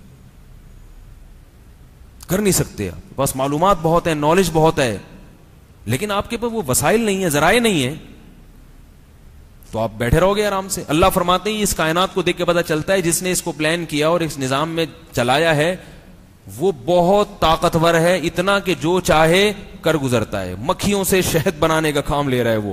آپ کے پاس معلومات بہت ہے, نالج بہت ہے, لیکن آپ کے پاس وہ وسائل نہیں ہے, ذرائع نہیں ہے, تو آپ بیٹھے رہو گے آرام سے. اللہ فرماتے ہیں اس کائنات کو دیکھ کے پتا چلتا ہے جس نے اس کو پلان کیا اور اس نظام میں چلایا ہے وہ بہت طاقتور ہے, اتنا کہ جو چاہے کر گزرتا ہے. مکھیوں سے شہد بنانے کا کام لے رہا ہے وہ.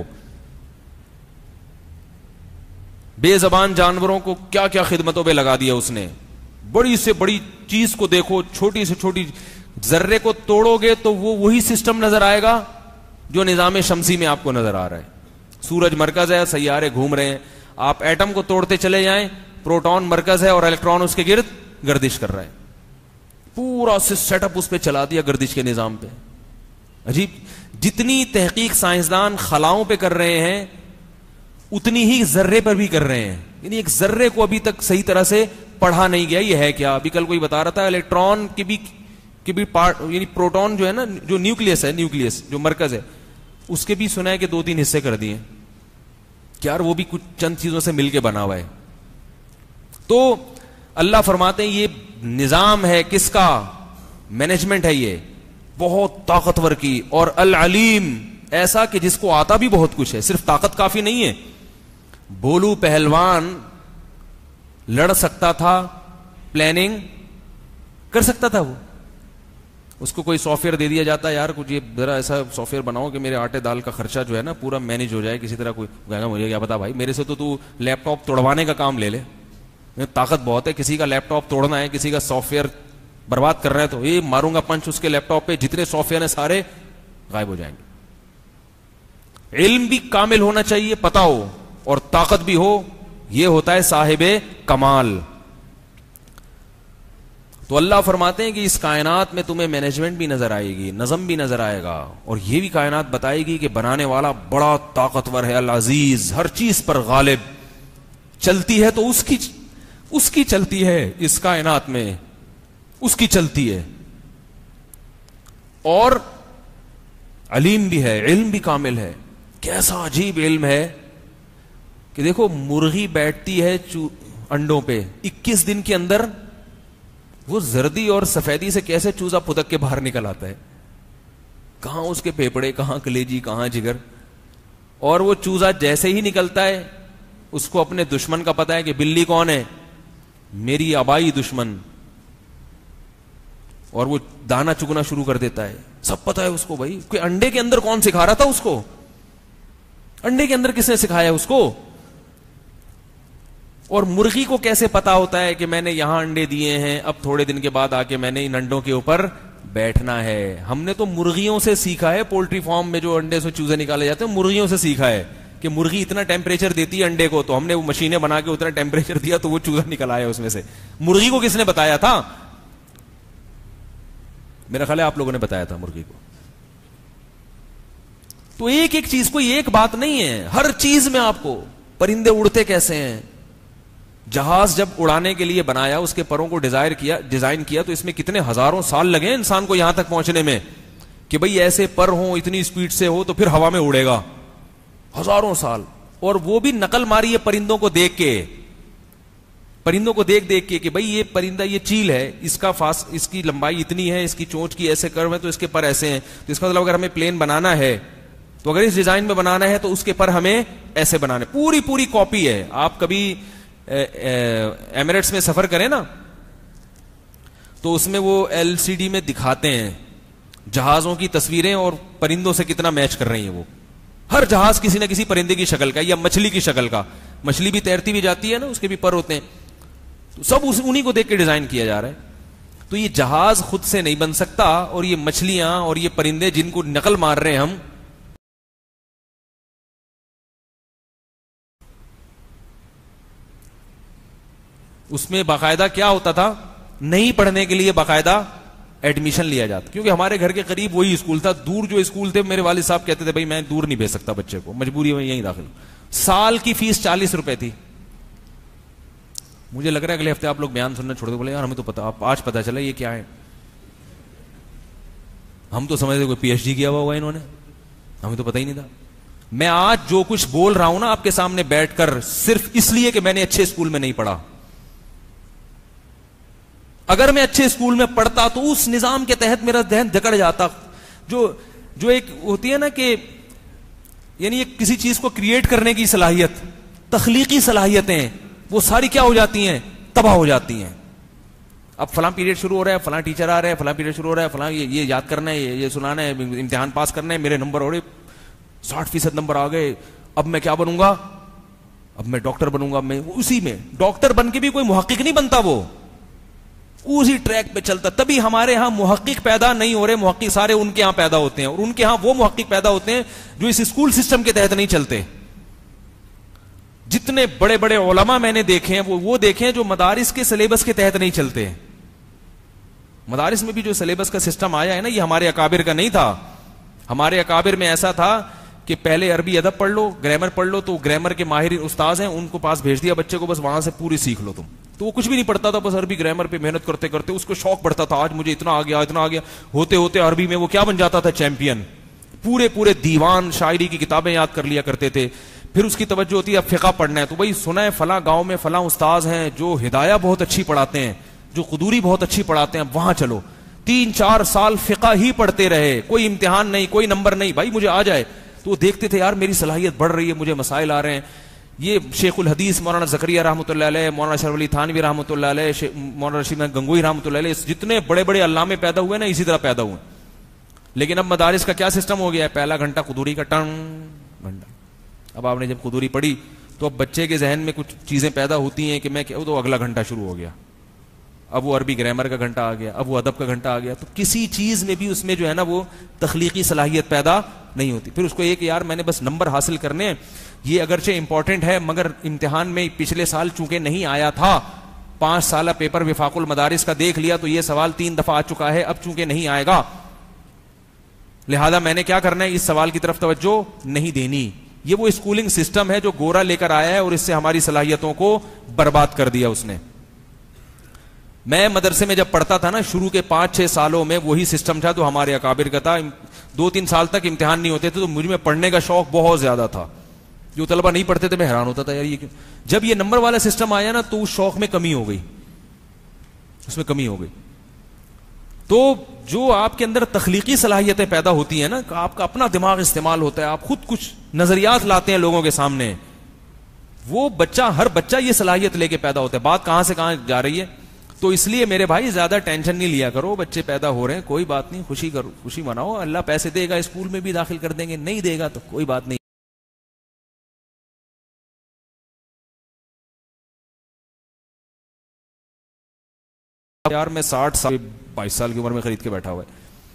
بے زبان جانوروں کو کیا کیا خدمتوں پہ لگا دیا اس نے. بڑی سے بڑی چیز کو دیکھو, چھوٹی سے چھوٹی ذرے کو توڑو گے تو وہ وہی سسٹم نظر آئے گا جو نظام شمسی میں آپ کو نظر آ رہا ہے. سورج مرکز ہے, سیارے گھوم رہے ہیں, آپ ایٹم کو توڑتے چلے جائیں, پروٹون مرکز ہے اور الیکٹران اس کے گرد گردش کر رہا ہے. پورا سیٹ اپ اس پہ چلا دیا گردش کے نظام پہ. عجیب, جتنی تحقیق سائنسدان خلاؤں پہ کر رہے ہیں اتنی ہی ذرے پر بھی کر رہے ہیں. یعنی ایک ذرے کو ابھی تک صحیح طرح سے پڑھا نہیں گیا یہ ہے کیا. ابھی کل کوئی بتا رہا تھا الیکٹران کی بھی پارٹ, یعنی پروٹون جو ہے نا, جو نیوکلیس ہے, نیوکلیس جو مرکز ہے, اس کے بھی سنا ہے کہ 2-3 حصے کر دیے کہ یار وہ بھی کچھ چند چیزوں سے مل کے بنا ہوا ہے. تو اللہ فرماتے ہیں یہ نظام ہے کس کا؟ مینجمنٹ ہے یہ بہت طاقتور کی. اور العلیم, ایسا کہ جس کو آتا بھی بہت کچھ ہے, صرف طاقت کافی نہیں ہے. بولو پہلوان لڑ سکتا تھا, پلاننگ کر سکتا تھا, وہ اس کو کوئی سافٹ ویئر دے دیا جاتا ہے, یار کچھ یہ ذرا ایسا سافٹ ویئر بناؤ کہ میرے آٹے دال کا خرچہ جو ہے نا پورا مینج ہو جائے کسی طرح. کوئی کہے گا مجھے کیا پتا بھائی, میرے سے تو لیپ ٹاپ توڑوانے کا کام لے لے, طاقت بہت ہے. کسی کا لیپ ٹاپ توڑنا ہے, کسی کا سافٹ ویئر برباد کر رہا ہے, تو یہ ماروں گا پنچ اس کے لیپ ٹاپ پہ, جتنے سافٹ ویئر ہیں سارے غائب ہو جائیں گے. علم بھی کامل ہونا چاہیے, پتا ہو اور طاقت بھی ہو، یہ ہوتا ہے صاحب کمال. تو اللہ فرماتے ہیں کہ اس کائنات میں تمہیں مینجمنٹ بھی نظر آئے گی، نظم بھی نظر آئے گا، اور یہ بھی کائنات بتائے گی کہ بنانے والا بڑا طاقتور ہے، العزیز، ہر چیز پر غالب. چلتی ہے تو اس کی چلتی ہے، اس کائنات میں اس کی چلتی ہے. اور علیم بھی ہے، علم بھی کامل ہے. کیسا عجیب علم ہے کہ دیکھو مرغی بیٹھتی ہے انڈوں پہ، 21 دن کے اندر وہ زردی اور سفیدی سے کیسے چوزا پھدک کے باہر نکل آتا ہے، کہاں اس کے پھیپڑے، کہاں کلیجی، کہاں جگر. اور وہ چوزا جیسے ہی نکلتا ہے اس کو اپنے دشمن کا پتا ہے کہ بلی کون ہے، میری آبائی دشمن، اور وہ دانا چگنا شروع کر دیتا ہے. سب پتا ہے اس کو. بھائی کوئی انڈے کے اندر کون سکھا رہا تھا اس کو؟ انڈے کے اندر کس نے سکھایا اس کو؟ اور مرغی کو کیسے پتا ہوتا ہے کہ میں نے یہاں انڈے دیے ہیں، اب تھوڑے دن کے بعد آ کے میں نے ان انڈوں کے اوپر بیٹھنا ہے؟ ہم نے تو مرغیوں سے سیکھا ہے، پولٹری فارم میں جو انڈے سے چوزے نکالے جاتے ہیں مرغیوں سے سیکھا ہے کہ مرغی اتنا ٹیمپریچر دیتی ہے انڈے کو، تو ہم نے وہ مشینیں بنا کے اتنا ٹیمپریچر دیا تو وہ چوزا نکل آیا اس میں سے. مرغی کو کس نے بتایا تھا؟ میرا خیال ہے آپ لوگوں نے بتایا تھا مرغی کو. تو ایک ایک چیز کوئی ایک بات نہیں ہے، ہر چیز میں آپ کو. پرندے اڑتے کیسے ہیں؟ جہاز جب اڑانے کے لیے بنایا، اس کے پروں کو ڈیزائن کیا تو اس میں کتنے ہزاروں سال لگے انسان کو یہاں تک پہنچنے میں کہ بھئی ایسے پر ہوں، اتنی سپیڈ سے ہو تو پھر ہوا میں اڑے گا. ہزاروں سال. اور وہ بھی نقل ماری ہے پرندوں کو دیکھ کے، پرندوں کو دیکھ کے کہ بھئی یہ پرندہ، یہ چیل ہے، اس کی لمبائی اتنی ہے، اس کی چونچ کی ایسے کرو ہے تو اس کے پر ایسے ہیں، تو اس کا مطلب اگر ہمیں پلین بنانا ہے تو اگر اس ڈیزائن میں بنانا ہے تو اس کے پر ہمیں ایسے بنانا ہے. پوری کاپی ہے. آپ کبھی ایمریٹس میں سفر کریں نا تو اس میں وہ LCD میں دکھاتے ہیں جہازوں کی تصویریں اور پرندوں سے کتنا میچ کر رہی ہیں. وہ ہر جہاز کسی نہ کسی پرندے کی شکل کا یا مچھلی کی شکل کا. مچھلی بھی تیرتی بھی جاتی ہے نا، اس کے بھی پر ہوتے ہیں. تو سب انہی کو دیکھ کے ڈیزائن کیا جا رہا ہے. تو یہ جہاز خود سے نہیں بن سکتا، اور یہ مچھلیاں اور یہ پرندے جن کو نقل مار رہے ہیں ہم، اس میں باقاعدہ کیا ہوتا تھا، نہیں پڑھنے کے لیے باقاعدہ ایڈمیشن لیا جاتا. کیونکہ ہمارے گھر کے قریب وہی اسکول تھا. دور جو اسکول تھے میرے والد صاحب کہتے تھے بھائی میں دور نہیں بھیج سکتا بچے کو، مجبوری میں یہیں داخل. سال کی فیس 40 روپے تھی. مجھے لگ رہا ہے اگلے ہفتے آپ لوگ بیان سننا چھوڑ دو. بولے یار ہمیں تو پتا، آج پتا چلا یہ کیا ہے. ہم تو سمجھتے کوئی PhD کیا ہوا انہوں نے، ہمیں تو پتا ہی نہیں تھا. میں آج جو کچھ بول رہا ہوں نا آپ کے سامنے بیٹھ کر، صرف اس لیے کہ میں نے اچھے اسکول میں نہیں پڑھا. اگر میں اچھے اسکول میں پڑھتا تو اس نظام کے تحت میرا ذہن جکڑ جاتا. جو ایک ہوتی ہے نا کہ یعنی ایک کسی چیز کو کریٹ کرنے کی صلاحیت، تخلیقی صلاحیتیں، وہ ساری کیا ہو جاتی ہیں، تباہ ہو جاتی ہیں. اب فلاں پیریڈ شروع ہو رہا ہے، فلاں ٹیچر آ رہا ہے، فلاں پیریڈ شروع ہو رہا ہے، فلاں یہ یاد کرنا ہے، یہ سنانا ہے، امتحان پاس کرنا ہے، میرے نمبر ہو رہے 60% نمبر آ گئے. اب میں کیا بنوں گا؟ اب میں ڈاکٹر بنوں گا. میں اسی میں ڈاکٹر بن کے بھی کوئی محقق نہیں بنتا، وہ اسی ٹریک پہ چلتا. تبھی ہمارے ہاں محقق پیدا نہیں ہو رہے. محقق سارے ان کے ہاں پیدا ہوتے ہیں، اور ان کے ہاں وہ محقق پیدا ہوتے ہیں جو اس اسکول سسٹم کے تحت نہیں چلتے. جتنے بڑے بڑے علماء میں نے دیکھے ہیں وہ دیکھے ہیں جو مدارس کے سلیبس کے تحت نہیں چلتے. مدارس میں بھی جو سلیبس کا سسٹم آیا ہے نا، یہ ہمارے اکابر کا نہیں تھا. ہمارے اکابر میں ایسا تھا کہ پہلے عربی ادب پڑھ لو، گرامر پڑھ لو، تو گرامر کے ماہر استاذ ہیں ان کو پاس بھیج دیا بچے کو، بس وہاں سے پوری سیکھ لو تم. تو وہ کچھ بھی نہیں پڑھتا تھا، بس عربی گرامر پہ محنت کرتے کرتے اس کو شوق بڑھتا تھا، آج مجھے اتنا آ گیا اتنا آ گیا. ہوتے ہوتے عربی میں وہ کیا بن جاتا تھا، چیمپئن. پورے دیوان شاعری کی کتابیں یاد کر لیا کرتے تھے. پھر اس کی توجہ ہوتی ہے اب فقہ پڑھنا ہے، تو بھائی سنا ہے فلاں گاؤں میں فلاں استاذ ہیں جو ہدایہ بہت اچھی پڑھاتے ہیں، جو قدوری بہت اچھی پڑھاتے ہیں، وہاں چلو. 3-4 سال فقہ ہی پڑھتے رہے، کوئی امتحان نہیں، کوئی نمبر نہیں، بھائی مجھے آ جائے. تو وہ دیکھتے تھے یار میری صلاحیت بڑھ رہی ہے، مجھے مسائل آ رہے ہیں. یہ شیخ الحدیث مولانا زکریا رحمۃ اللہ علیہ، مولانا اشرف علی تھانوی رحمۃ اللہ علیہ، مولانا رشید گنگوئی رحمۃ اللہ علیہ، جتنے بڑے بڑے علامے پیدا ہوئے نا اسی طرح پیدا ہوئے. لیکن اب مدارس کا کیا سسٹم ہو گیا ہے، پہلا گھنٹہ قدوری کا گھنٹہ. اب آپ نے جب قدوری پڑھی تو اب بچے کے ذہن میں کچھ چیزیں پیدا ہوتی ہیں کہ میں کیا، تو اگلا گھنٹہ شروع ہو گیا. اب وہ عربی گرامر کا گھنٹہ آ گیا, اب وہ ادب کا گھنٹہ آ گیا. تو کسی چیز میں بھی اس میں جو ہے نا وہ تخلیقی صلاحیت پیدا نہیں ہوتی. پھر اس کو یہ کہ یار میں نے بس نمبر حاصل کرنے ہیں, یہ اگرچہ امپورٹنٹ ہے مگر امتحان میں پچھلے سال چونکہ نہیں آیا تھا, 5 سالہ پیپر وفاق المدارس کا دیکھ لیا تو یہ سوال 3 دفعہ آ چکا ہے, اب چونکہ نہیں آئے گا لہذا میں نے کیا کرنا ہے, اس سوال کی طرف توجہ نہیں دینی. یہ وہ اسکولنگ سسٹم ہے جو گورا لے کر آیا ہے اور اس سے ہماری صلاحیتوں کو برباد کر دیا اس نے. میں مدرسے میں جب پڑھتا تھا نا, شروع کے 5-6 سالوں میں وہی سسٹم تھا جو ہمارے اکابر کا تھا. 2-3 سال تک امتحان نہیں ہوتے تھے تو مجھ میں پڑھنے کا شوق بہت زیادہ تھا. جو طلبہ نہیں پڑھتے تھے میں حیران ہوتا تھا یار یہ کیوں. جب یہ نمبر والا سسٹم آیا نا تو اس شوق میں کمی ہو گئی, اس میں کمی ہو گئی. تو جو آپ کے اندر تخلیقی صلاحیتیں پیدا ہوتی ہیں نا, آپ کا اپنا دماغ استعمال ہوتا ہے, آپ خود کچھ نظریات لاتے ہیں لوگوں کے سامنے, وہ بچہ, ہر بچہ یہ صلاحیت لے کے پیدا ہوتا ہے. بات کہاں سے کہاں جا رہی ہے. تو اس لیے میرے بھائی زیادہ ٹینشن نہیں لیا کرو, بچے پیدا ہو رہے ہیں کوئی بات نہیں, خوشی کرو, خوشی مناؤ. اللہ پیسے دے گا اسکول میں بھی داخل کر دیں گے, نہیں دے گا تو کوئی بات نہیں. یار میں 60 سال 22 سال کی عمر میں خرید کے بیٹھا ہوا ہے,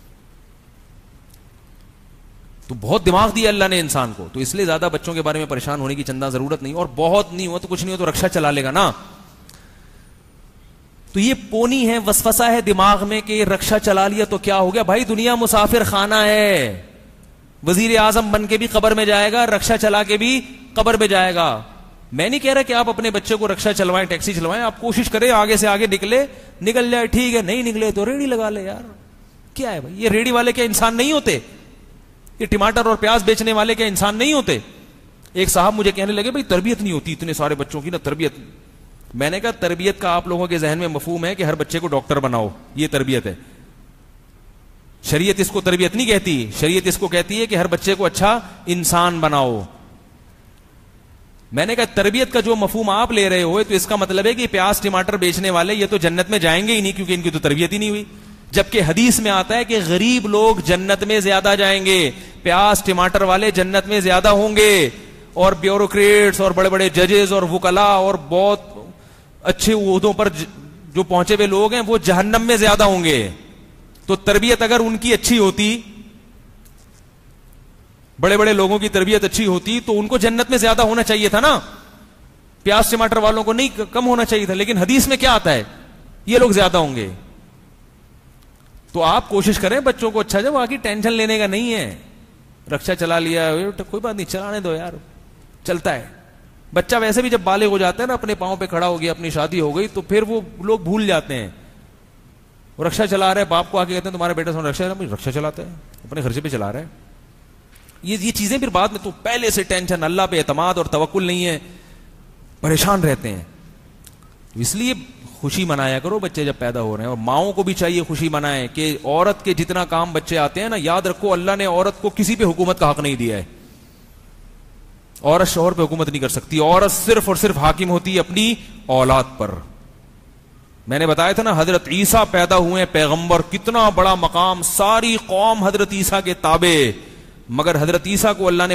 تو بہت دماغ دیا اللہ نے انسان کو. تو اس لیے زیادہ بچوں کے بارے میں پریشان ہونے کی چندہ ضرورت نہیں. اور بہت نہیں ہوا تو کچھ نہیں ہو تو رکشا چلا لے گا نا. تو یہ پونی ہے, وسوسہ ہے دماغ میں کہ رکشا چلا لیا تو کیا ہو گیا. بھائی دنیا مسافر خانہ ہے, وزیر اعظم بن کے بھی قبر میں جائے گا, رکشا چلا کے بھی قبر میں جائے گا. میں نہیں کہہ رہا کہ آپ اپنے بچے کو رکشا چلوائیں, ٹیکسی چلوائیں, آپ کوشش کریں آگے سے آگے نکل جائے ٹھیک ہے, نہیں نکلے تو ریڑھی لگا لے. یار کیا ہے بھائی, یہ ریڑھی والے کیا انسان نہیں ہوتے؟ یہ ٹماٹر اور پیاز بیچنے والے کیا انسان نہیں ہوتے؟ ایک صاحب مجھے کہنے لگے بھائی تربیت نہیں ہوتی اتنے سارے بچوں کی نا, تربیت. میں نے کہا تربیت کا آپ لوگوں کے ذہن میں مفہوم ہے کہ ہر بچے کو ڈاکٹر بناؤ, یہ تربیت ہے. شریعت اس کو تربیت نہیں کہتی, شریعت اس کو کہتی ہے کہ ہر بچے کو اچھا انسان بناؤ. میں نے کہا تربیت کا جو مفہوم آپ لے رہے ہو تو اس کا مطلب ہے کہ پیاز ٹماٹر بیچنے والے یہ تو جنت میں جائیں گے ہی نہیں کیونکہ ان کی تو تربیت ہی نہیں ہوئی. جبکہ حدیث میں آتا ہے کہ غریب لوگ جنت میں زیادہ جائیں گے, پیاز ٹماٹر والے جنت میں زیادہ ہوں گے, اور بیوروکریٹس اور بڑے بڑے ججز اور وکلاء اور بہت اچھے عہدوں پر جو پہنچے ہوئے لوگ ہیں وہ جہنم میں زیادہ ہوں گے. تو تربیت اگر ان کی اچھی ہوتی, بڑے بڑے لوگوں کی تربیت اچھی ہوتی تو ان کو جنت میں زیادہ ہونا چاہیے تھا نا, پیاز ٹماٹر والوں کو نہیں کم ہونا چاہیے تھا. لیکن حدیث میں کیا آتا ہے, یہ لوگ زیادہ ہوں گے. تو آپ کوشش کریں بچوں کو اچھا, جب باقی ٹینشن لینے کا نہیں ہے. رکشا چلا لیا کوئی بات نہیں, چلانے دو یار, چلتا ہے. بچہ ویسے بھی جب بالغ ہو جاتا ہے نا, اپنے پاؤں پہ کھڑا ہو گیا, اپنی شادی ہو گئی, تو پھر وہ لوگ بھول جاتے ہیں. وہ رکشا چلا رہے, باپ کو آ کے کہتے ہیں تمہارا بیٹا رکشا چلاتا ہے, اپنے خرچے پہ چلا رہا ہے. یہ چیزیں پھر بعد میں, تو پہلے سے ٹینشن, اللہ پہ اعتماد اور توکل نہیں ہے, پریشان رہتے ہیں. اس لیے خوشی منایا کرو بچے جب پیدا ہو رہے ہیں. اور ماؤں کو بھی چاہیے خوشی منائیں کہ عورت کے جتنا کام بچے آتے ہیں نا, یاد رکھو اللہ نے عورت کو کسی پہ حکومت کا حق نہیں دیا ہے. عورت شوہر پہ حکومت نہیں کر سکتی, عورت صرف اور صرف حاکم ہوتی ہے اپنی اولاد پر. میں نے بتایا تھا نا حضرت عیسیٰ پیدا ہوئے پیغمبر, کتنا بڑا مقام, ساری قوم حضرت عیسیٰ کے تابع, مگر حضرت عیسیٰ کو اللہ نے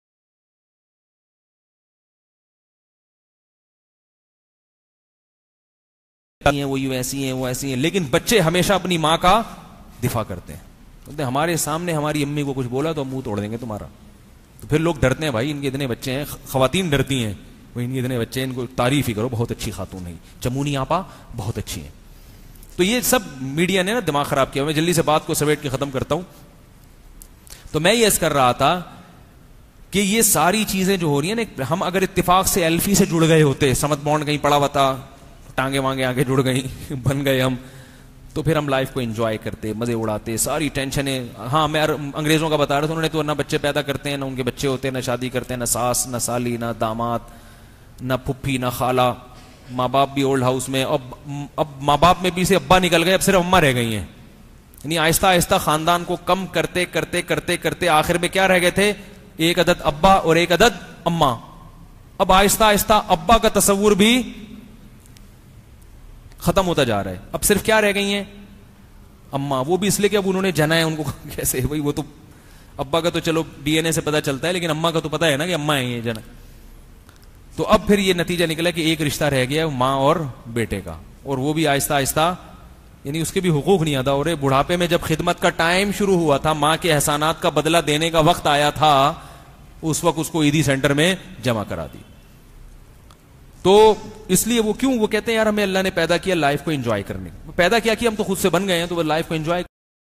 وہ ایسی ہیں وہ ایسی ہیں, لیکن بچے ہمیشہ اپنی ماں کا دفاع کرتے ہیں. ہمارے سامنے ہماری امی کو کچھ بولا تو منہ توڑ دیں گے تمہارا. تو پھر لوگ ڈرتے ہیں, بھائی ان کے اتنے بچے ہیں, خواتین ڈرتی ہیں, وہ ان کے اتنے بچے ہیں, ان کو تعریف ہی کرو, بہت اچھی خاتون ہے, چمونی آپا بہت اچھی ہیں. تو یہ سب میڈیا نے نا دماغ خراب کیا. میں جلدی سے بات کو سمیٹ کے ختم کرتا ہوں. تو میں یہ عرض کر رہا تھا کہ یہ ساری چیزیں جو ہو رہی ہیں نا, ہم اگر اتفاق سے ایلفی سے جڑ گئے ہوتے, سمت بانڈ کہیں پڑا ہوا تھا, ٹانگے وانگے آگے جڑ گئی, بن گئے ہم, تو پھر ہم لائف کو انجوائے کرتے, مزے اڑاتے, ساری ٹینشنیں. ہاں میں انگریزوں کا بتا رہا تھا, انہوں نے تو نہ بچے پیدا کرتے ہیں, نہ ان کے بچے ہوتے ہیں, نہ شادی کرتے ہیں, نہ ساس نہ سالی نہ داماد نہ پھپھی نہ خالہ, ماں باپ بھی اولڈ ہاؤس میں. اب ماں باپ میں بھی سے ابا نکل گئے, اب صرف اماں رہ گئی ہیں. یعنی آہستہ آہستہ خاندان کو کم کرتے کرتے کرتے کرتے آخر میں کیا رہ گئے تھے, ایک عدد ابا اور ایک عدد اماں. اب آہستہ آہستہ ابا کا تصور بھی ختم ہوتا جا رہا ہے. اب صرف کیا رہ گئی ہیں, اماں. وہ بھی اس لیے کہ اب انہوں نے جنا ہے, ان کو کیسے بھائی, وہ تو ابا کا تو چلو ڈی این اے سے پتا چلتا ہے, لیکن اماں کا تو پتا ہے نا کہ اماں ہیں یہ جنا. تو اب پھر یہ نتیجہ نکلا کہ ایک رشتہ رہ گیا ماں اور بیٹے کا. اور وہ بھی آہستہ آہستہ یعنی اس کے بھی حقوق نہیں ادا ہو رہے. بڑھاپے میں جب خدمت کا ٹائم شروع ہوا تھا, ماں کے احسانات کا بدلہ دینے کا وقت آیا تھا, اس وقت اس کو عیدی سینٹر میں جمع کرا دی. تو اس لیے وہ کیوں, وہ کہتے ہیں یار ہمیں اللہ نے پیدا کیا لائف کو انجوائے کرنے, پیدا کیا ہم تو خود سے بن گئے ہیں, تو وہ لائف کو انجوائے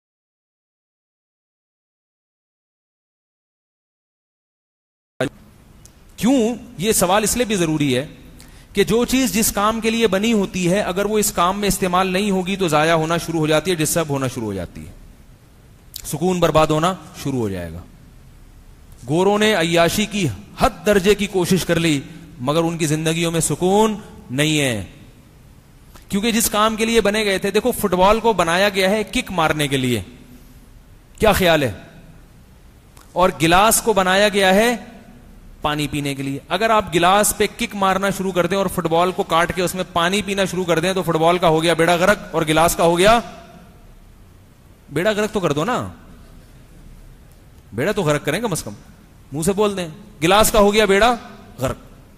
کیوں. یہ سوال اس لیے بھی ضروری ہے کہ جو چیز جس کام کے لیے بنی ہوتی ہے اگر وہ اس کام میں استعمال نہیں ہوگی تو ضائع ہونا شروع ہو جاتی ہے, ڈسٹرب ہونا شروع ہو جاتی ہے, سکون برباد ہونا شروع ہو جائے گا. گوروں نے عیاشی کی حد درجے کی کوشش کر لی مگر ان کی زندگیوں میں سکون نہیں ہے, کیونکہ جس کام کے لیے بنے گئے تھے. دیکھو فٹ بال کو بنایا گیا ہے کک مارنے کے لیے, کیا خیال ہے, اور گلاس کو بنایا گیا ہے پانی پینے کے لیے. اگر آپ گلاس پہ کک مارنا شروع کر دیں اور فٹ بال کو کاٹ کے اس میں پانی پینا شروع کر دیں تو فٹ بال کا ہو گیا بیڑا غرق اور گلاس کا ہو گیا بیڑا غرق. تو کر دو نا, بیڑا تو غرق کریں کم از کم, منہ سے بول دیں گلاس کا ہو گیا بیڑا غرق.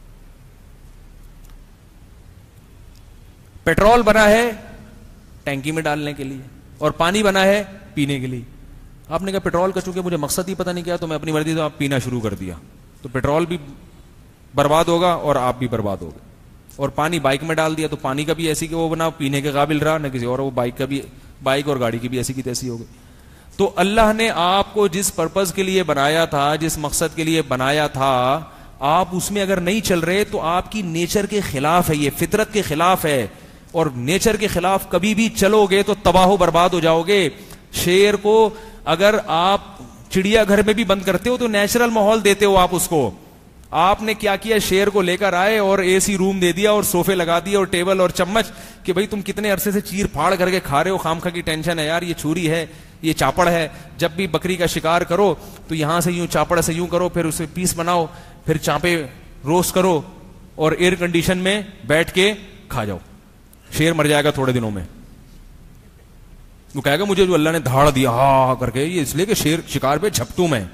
پیٹرول بنا ہے ٹینکی میں ڈالنے کے لیے اور پانی بنا ہے پینے کے لیے. آپ نے کہا پیٹرول کا چونکہ مجھے مقصد ہی پتہ نہیں کیا تو میں اپنی مرضی سے آپ پینا شروع کر دیا, تو پیٹرول بھی برباد ہوگا اور آپ بھی برباد ہوگا. اور پانی بائک میں ڈال دیا تو پانی کا بھی ایسی کہ وہ بنا پینے کے قابل رہا نہ کسی اور, وہ بائک کا بھی, بائک اور گاڑی کی بھی ایسی کی تیسی ہو گئی. تو اللہ نے آپ کو جس پرپز کے لیے بنایا تھا, جس مقصد کے لیے بنایا تھا, آپ اس میں اگر نہیں چل رہے تو آپ کی نیچر کے خلاف ہے, یہ فطرت کے خلاف ہے, اور نیچر کے خلاف کبھی بھی چلو گے تو تباہ و برباد ہو جاؤ گے. شیر کو اگر آپ چڑیا گھر میں بھی بند کرتے ہو تو نیچرل ماحول دیتے ہو آپ اس کو. آپ نے کیا کیا, شیر کو لے کر آئے اور اے سی روم دے دیا اور صوفے لگا دیے اور ٹیبل اور چمچ کہ بھائی تم کتنے عرصے سے چیر پھاڑ کر کے کھا رہے ہو, خام خواہ کی ٹینشن ہے یار, یہ چھری ہے, یہ چاپڑ ہے, جب بھی بکری کا شکار کرو تو یہاں سے یوں چاپڑ سے یوں کرو, پھر اسے پیس بناؤ, پھر چانپے روسٹ کرو اور ایئر کنڈیشن میں بیٹھ کے کھا جاؤ. شیر مر جائے گا تھوڑے دنوں میں. وہ کہے گا مجھے جو اللہ نے دھاڑ دیا ہاں کر کے, یہ اس لیے کہ شیر شکار پہ جھپٹوں میں.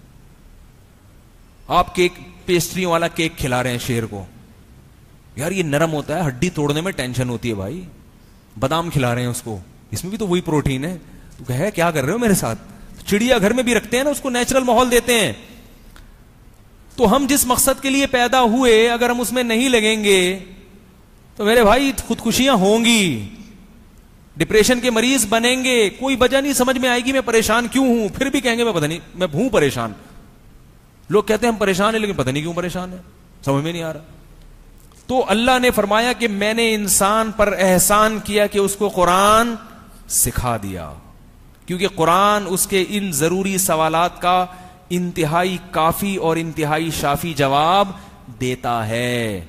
آپ کیک پیسٹریوں والا کیک کھلا رہے ہیں شیر کو, یار یہ نرم ہوتا ہے, ہڈی توڑنے میں ٹینشن ہوتی ہے بھائی. بادام کھلا رہے ہیں اس کو, اس میں بھی تو وہی پروٹین ہے. تو کہے کیا کر رہے ہو میرے ساتھ. چڑیا گھر میں بھی رکھتے ہیں نا, اس کو نیچرل ماحول دیتے ہیں. تو ہم جس مقصد کے لیے پیدا ہوئے اگر ہم اس میں نہیں لگیں گے تو میرے بھائی خودکشیاں ہوں گی, ڈپریشن کے مریض بنیں گے. کوئی وجہ نہیں سمجھ میں آئے گی میں پریشان کیوں ہوں, پھر بھی کہیں گے میں پتہ نہیں میں ہوں پریشان. لوگ کہتے ہیں ہم پریشان ہیں لیکن پتہ نہیں کیوں پریشان ہے, سمجھ میں نہیں آ رہا. تو اللہ نے فرمایا کہ میں نے انسان پر احسان کیا کہ اس کو قرآن سکھا دیا, کیونکہ قرآن اس کے ان ضروری سوالات کا انتہائی کافی اور انتہائی شافی جواب دیتا ہے.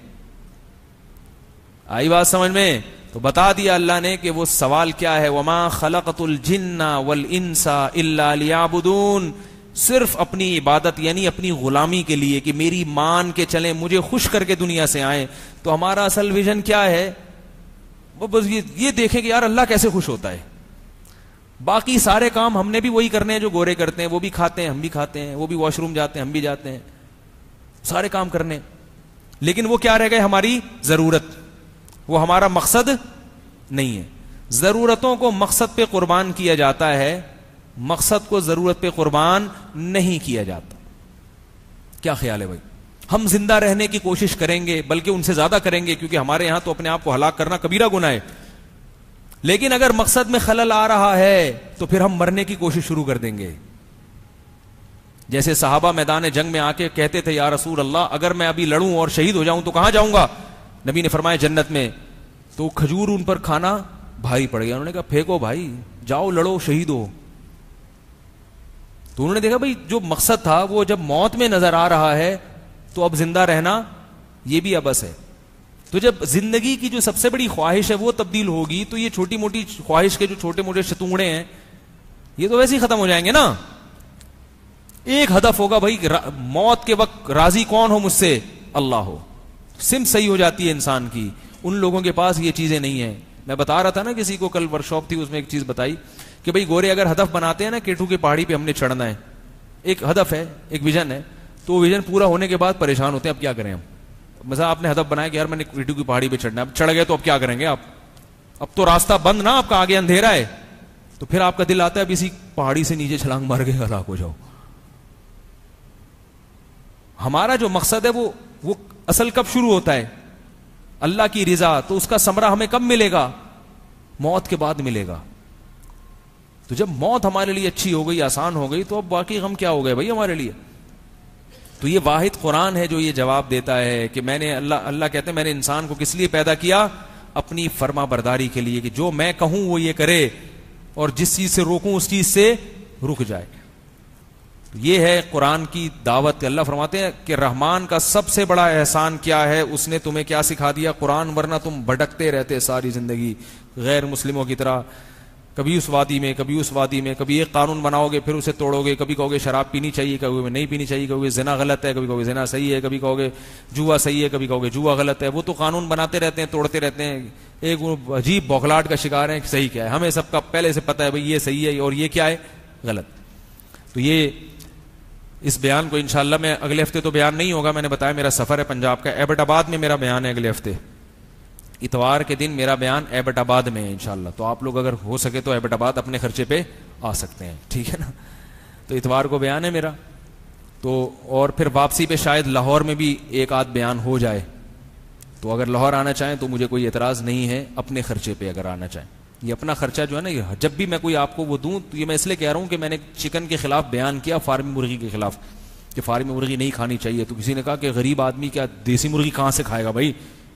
آئی بات سمجھ میں؟ تو بتا دیا اللہ نے کہ وہ سوال کیا ہے, وما خلقت الجن والانس الا لیعبدون, صرف اپنی عبادت یعنی اپنی غلامی کے لیے کہ میری مان کے چلیں, مجھے خوش کر کے دنیا سے آئیں. تو ہمارا اصل ویژن کیا ہے, وہ بس یہ دیکھیں کہ یار اللہ کیسے خوش ہوتا ہے. باقی سارے کام ہم نے بھی وہی کرنے ہیں جو گورے کرتے ہیں, وہ بھی کھاتے ہیں ہم بھی کھاتے ہیں, وہ بھی واش روم جاتے ہیں ہم بھی جاتے ہیں, سارے کام کرنے. لیکن وہ کیا رہ گئے, ہماری ضرورت, وہ ہمارا مقصد نہیں ہے. ضرورتوں کو مقصد پہ قربان کیا جاتا ہے, مقصد کو ضرورت پہ قربان نہیں کیا جاتا. کیا خیال ہے بھائی؟ ہم زندہ رہنے کی کوشش کریں گے, بلکہ ان سے زیادہ کریں گے, کیونکہ ہمارے ہاں تو اپنے آپ کو ہلاک کرنا کبیرہ گناہ ہے. لیکن اگر مقصد میں خلل آ رہا ہے تو پھر ہم مرنے کی کوشش شروع کر دیں گے. جیسے صحابہ میدان جنگ میں آ کے کہتے تھے یا رسول اللہ اگر میں ابھی لڑوں اور شہید ہو جاؤں تو کہاں جاؤں گا؟ نبی نے فرمایا جنت میں. تو کھجور ان پر کھانا بھاری پڑ گیا, انہوں نے کہا پھینکو بھائی, جاؤ لڑو شہید ہو. تو انہوں نے دیکھا بھائی جو مقصد تھا وہ جب موت میں نظر آ رہا ہے تو اب زندہ رہنا یہ بھی ابس ہے. تو جب زندگی کی جو سب سے بڑی خواہش ہے وہ تبدیل ہوگی تو یہ چھوٹی موٹی خواہش کے جو چھوٹے موٹے شتونگڑے ہیں یہ تو ویسے ہی ختم ہو جائیں گے نا. ایک ہدف ہوگا بھائی, موت کے وقت راضی کون ہو مجھ سے, اللہ ہو. سمت صحیح ہو جاتی ہے انسان کی. ان لوگوں کے پاس یہ چیزیں نہیں ہیں. میں بتا رہا تھا نا کسی کو, کل ورکشاپ تھی اس میں ایک چیز بتائی کہ بھائی گورے اگر ہدف بناتے ہیں نا کیٹو کی پہاڑی پہ ہم نے چڑھنا ہے, ایک ہدف ہے, ایک ویژن ہے, تو ویژن پورا ہونے کے بعد پریشان ہوتے ہیں اب کیا کریں ہم. مثلا آپ نے ہدف بنایا کہ یار میں نے کیٹو کی پہاڑی پہ چڑھنا ہے, اب چڑھ گئے تو اب کیا کریں گے آپ, اب تو راستہ بند نا، آپ کا آگے اندھیرا ہے، تو پھر آپ کا دل آتا ہے اب اسی پہاڑی سے نیچے چھلانگ مار کے ہلاک ہو جاؤ. ہمارا جو مقصد ہے وہ اصل کب شروع ہوتا ہے؟ اللہ کی رضا. تو اس کا ثمرہ ہمیں کب ملے گا؟ موت کے بعد ملے گا. تو جب موت ہمارے لیے اچھی ہو گئی، آسان ہو گئی، تو اب باقی غم کیا ہو گئے بھائی ہمارے لیے. تو یہ واحد قرآن ہے جو یہ جواب دیتا ہے کہ میں نے اللہ کہتے ہیں میں نے انسان کو کس لیے پیدا کیا؟ اپنی فرما برداری کے لیے، کہ جو میں کہوں وہ یہ کرے اور جس چیز سے روکوں اس چیز سے رک جائے. یہ ہے قرآن کی دعوت. اللہ فرماتے ہیں کہ رحمان کا سب سے بڑا احسان کیا ہے؟ اس نے تمہیں کیا سکھا دیا؟ قرآن. ورنہ تم بھٹکتے رہتے ساری زندگی غیر مسلموں کی طرح، کبھی اس وادی میں کبھی اس وادی میں. کبھی ایک قانون بناؤ گے پھر اسے توڑو گے. کبھی کہو گے شراب پینی چاہیے، کبھی نہیں پینی چاہیے، کبھی زنا غلط ہے، کبھی کہو گے زنا صحیح ہے، کبھی کہو گے جوا صحیح ہے، کبھی کہو گے جوا غلط ہے. وہ تو قانون بناتے رہتے ہیں، توڑتے رہتے ہیں. ایک عجیب بوکھلاہٹ کا شکار ہے کہ صحیح کیا ہے. ہمیں سب کا پہلے سے پتہ ہے بھائی یہ صحیح ہے اور یہ کیا ہے غلط. تو یہ اس بیان کو انشاءاللہ میں اگلے ہفتے تو بیان نہیں ہوگا، میں نے بتایا میرا سفر ہے پنجاب کا. ایبٹ آباد میں میرا بیان ہے اگلے ہفتے، اتوار کے دن میرا بیان ایبٹ آباد میں ہے انشاءاللہ. تو آپ لوگ اگر ہو سکے تو ایبٹ آباد اپنے خرچے پہ آ سکتے ہیں، ٹھیک ہے نا. تو اتوار کو بیان ہے میرا. تو اور پھر واپسی پہ شاید لاہور میں بھی ایک آدھ بیان ہو جائے. تو اگر لاہور آنا چاہیں تو مجھے کوئی اعتراض نہیں ہے، اپنے خرچے پہ اگر آنا چاہیں. یہ اپنا خرچہ جو ہے نا، یہ جب بھی میں کوئی آپ کو وہ دوں تو یہ میں اس لیے کہہ رہا ہوں کہ میں نے چکن کے خلاف بیان کیا، فارمی مرغی کے خلاف، کہ فارمی مرغی نہیں کھانی چاہیے. تو کسی نے کہا کہ غریب آدمی کیا دیسی مرغی کہاں سے کھائے گا بھائی؟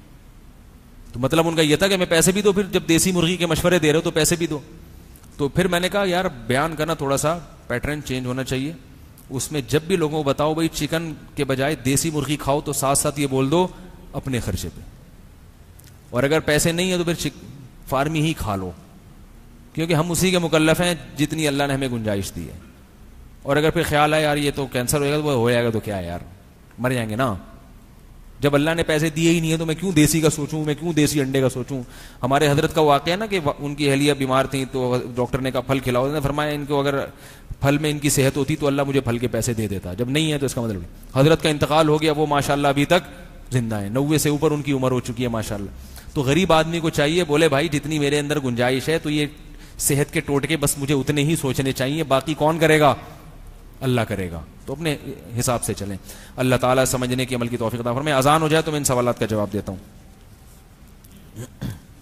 تو مطلب ان کا یہ تھا کہ میں پیسے بھی دو، پھر جب دیسی مرغی کے مشورے دے رہے ہو تو پیسے بھی دو. تو پھر میں نے کہا یار بیان کرنا تھوڑا سا پیٹرن چینج ہونا چاہیے. اس میں جب بھی لوگوں کو بتاؤ بھائی چکن کے بجائے دیسی مرغی کھاؤ، تو ساتھ ساتھ یہ بول دو اپنے خرچے پہ. اور اگر پیسے نہیں ہیں تو پھر فارمی ہی کھا لو، کیونکہ ہم اسی کے مکلف ہیں جتنی اللہ نے ہمیں گنجائش دی ہے. اور اگر پھر خیال ہے یار یہ تو کینسر ہو جائے گا، تو وہ ہو جائے گا تو کیا ہے یار، مر جائیں گے نا. جب اللہ نے پیسے دیے ہی نہیں ہے تو میں کیوں دیسی کا سوچوں، میں کیوں دیسی انڈے کا سوچوں. ہمارے حضرت کا واقعہ ہے نا کہ ان کی اہلیہ بیمار تھیں تو ڈاکٹر نے کہا پھل کھلاؤ. انہوں نے فرمایا ان کو اگر پھل میں ان کی صحت ہوتی تو اللہ مجھے پھل کے پیسے دے دیتا. جب نہیں ہے تو اس کا مطلب حضرت کا انتقال ہو گیا، وہ ماشاءاللہ ابھی تک زندہ ہیں، 90 سے اوپر ان کی عمر ہو چکی ہے ماشاءاللہ. تو غریب آدمی کو چاہیے بولے بھائی جتنی میرے اندر گنجائش ہے تو یہ صحت کے ٹوٹکے بس مجھے اتنے ہی سوچنے چاہیے، باقی کون کرے گا؟ اللہ کرے گا. تو اپنے حساب سے چلیں. اللہ تعالیٰ سمجھنے کی عمل کی توفیق عطا فرمائے. اذان ہو جائے تو میں ان سوالات کا جواب دیتا ہوں.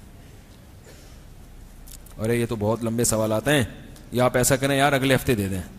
ارے یہ تو بہت لمبے سوالات ہیں، یا آپ ایسا کریں یار اگلے ہفتے دے دیں.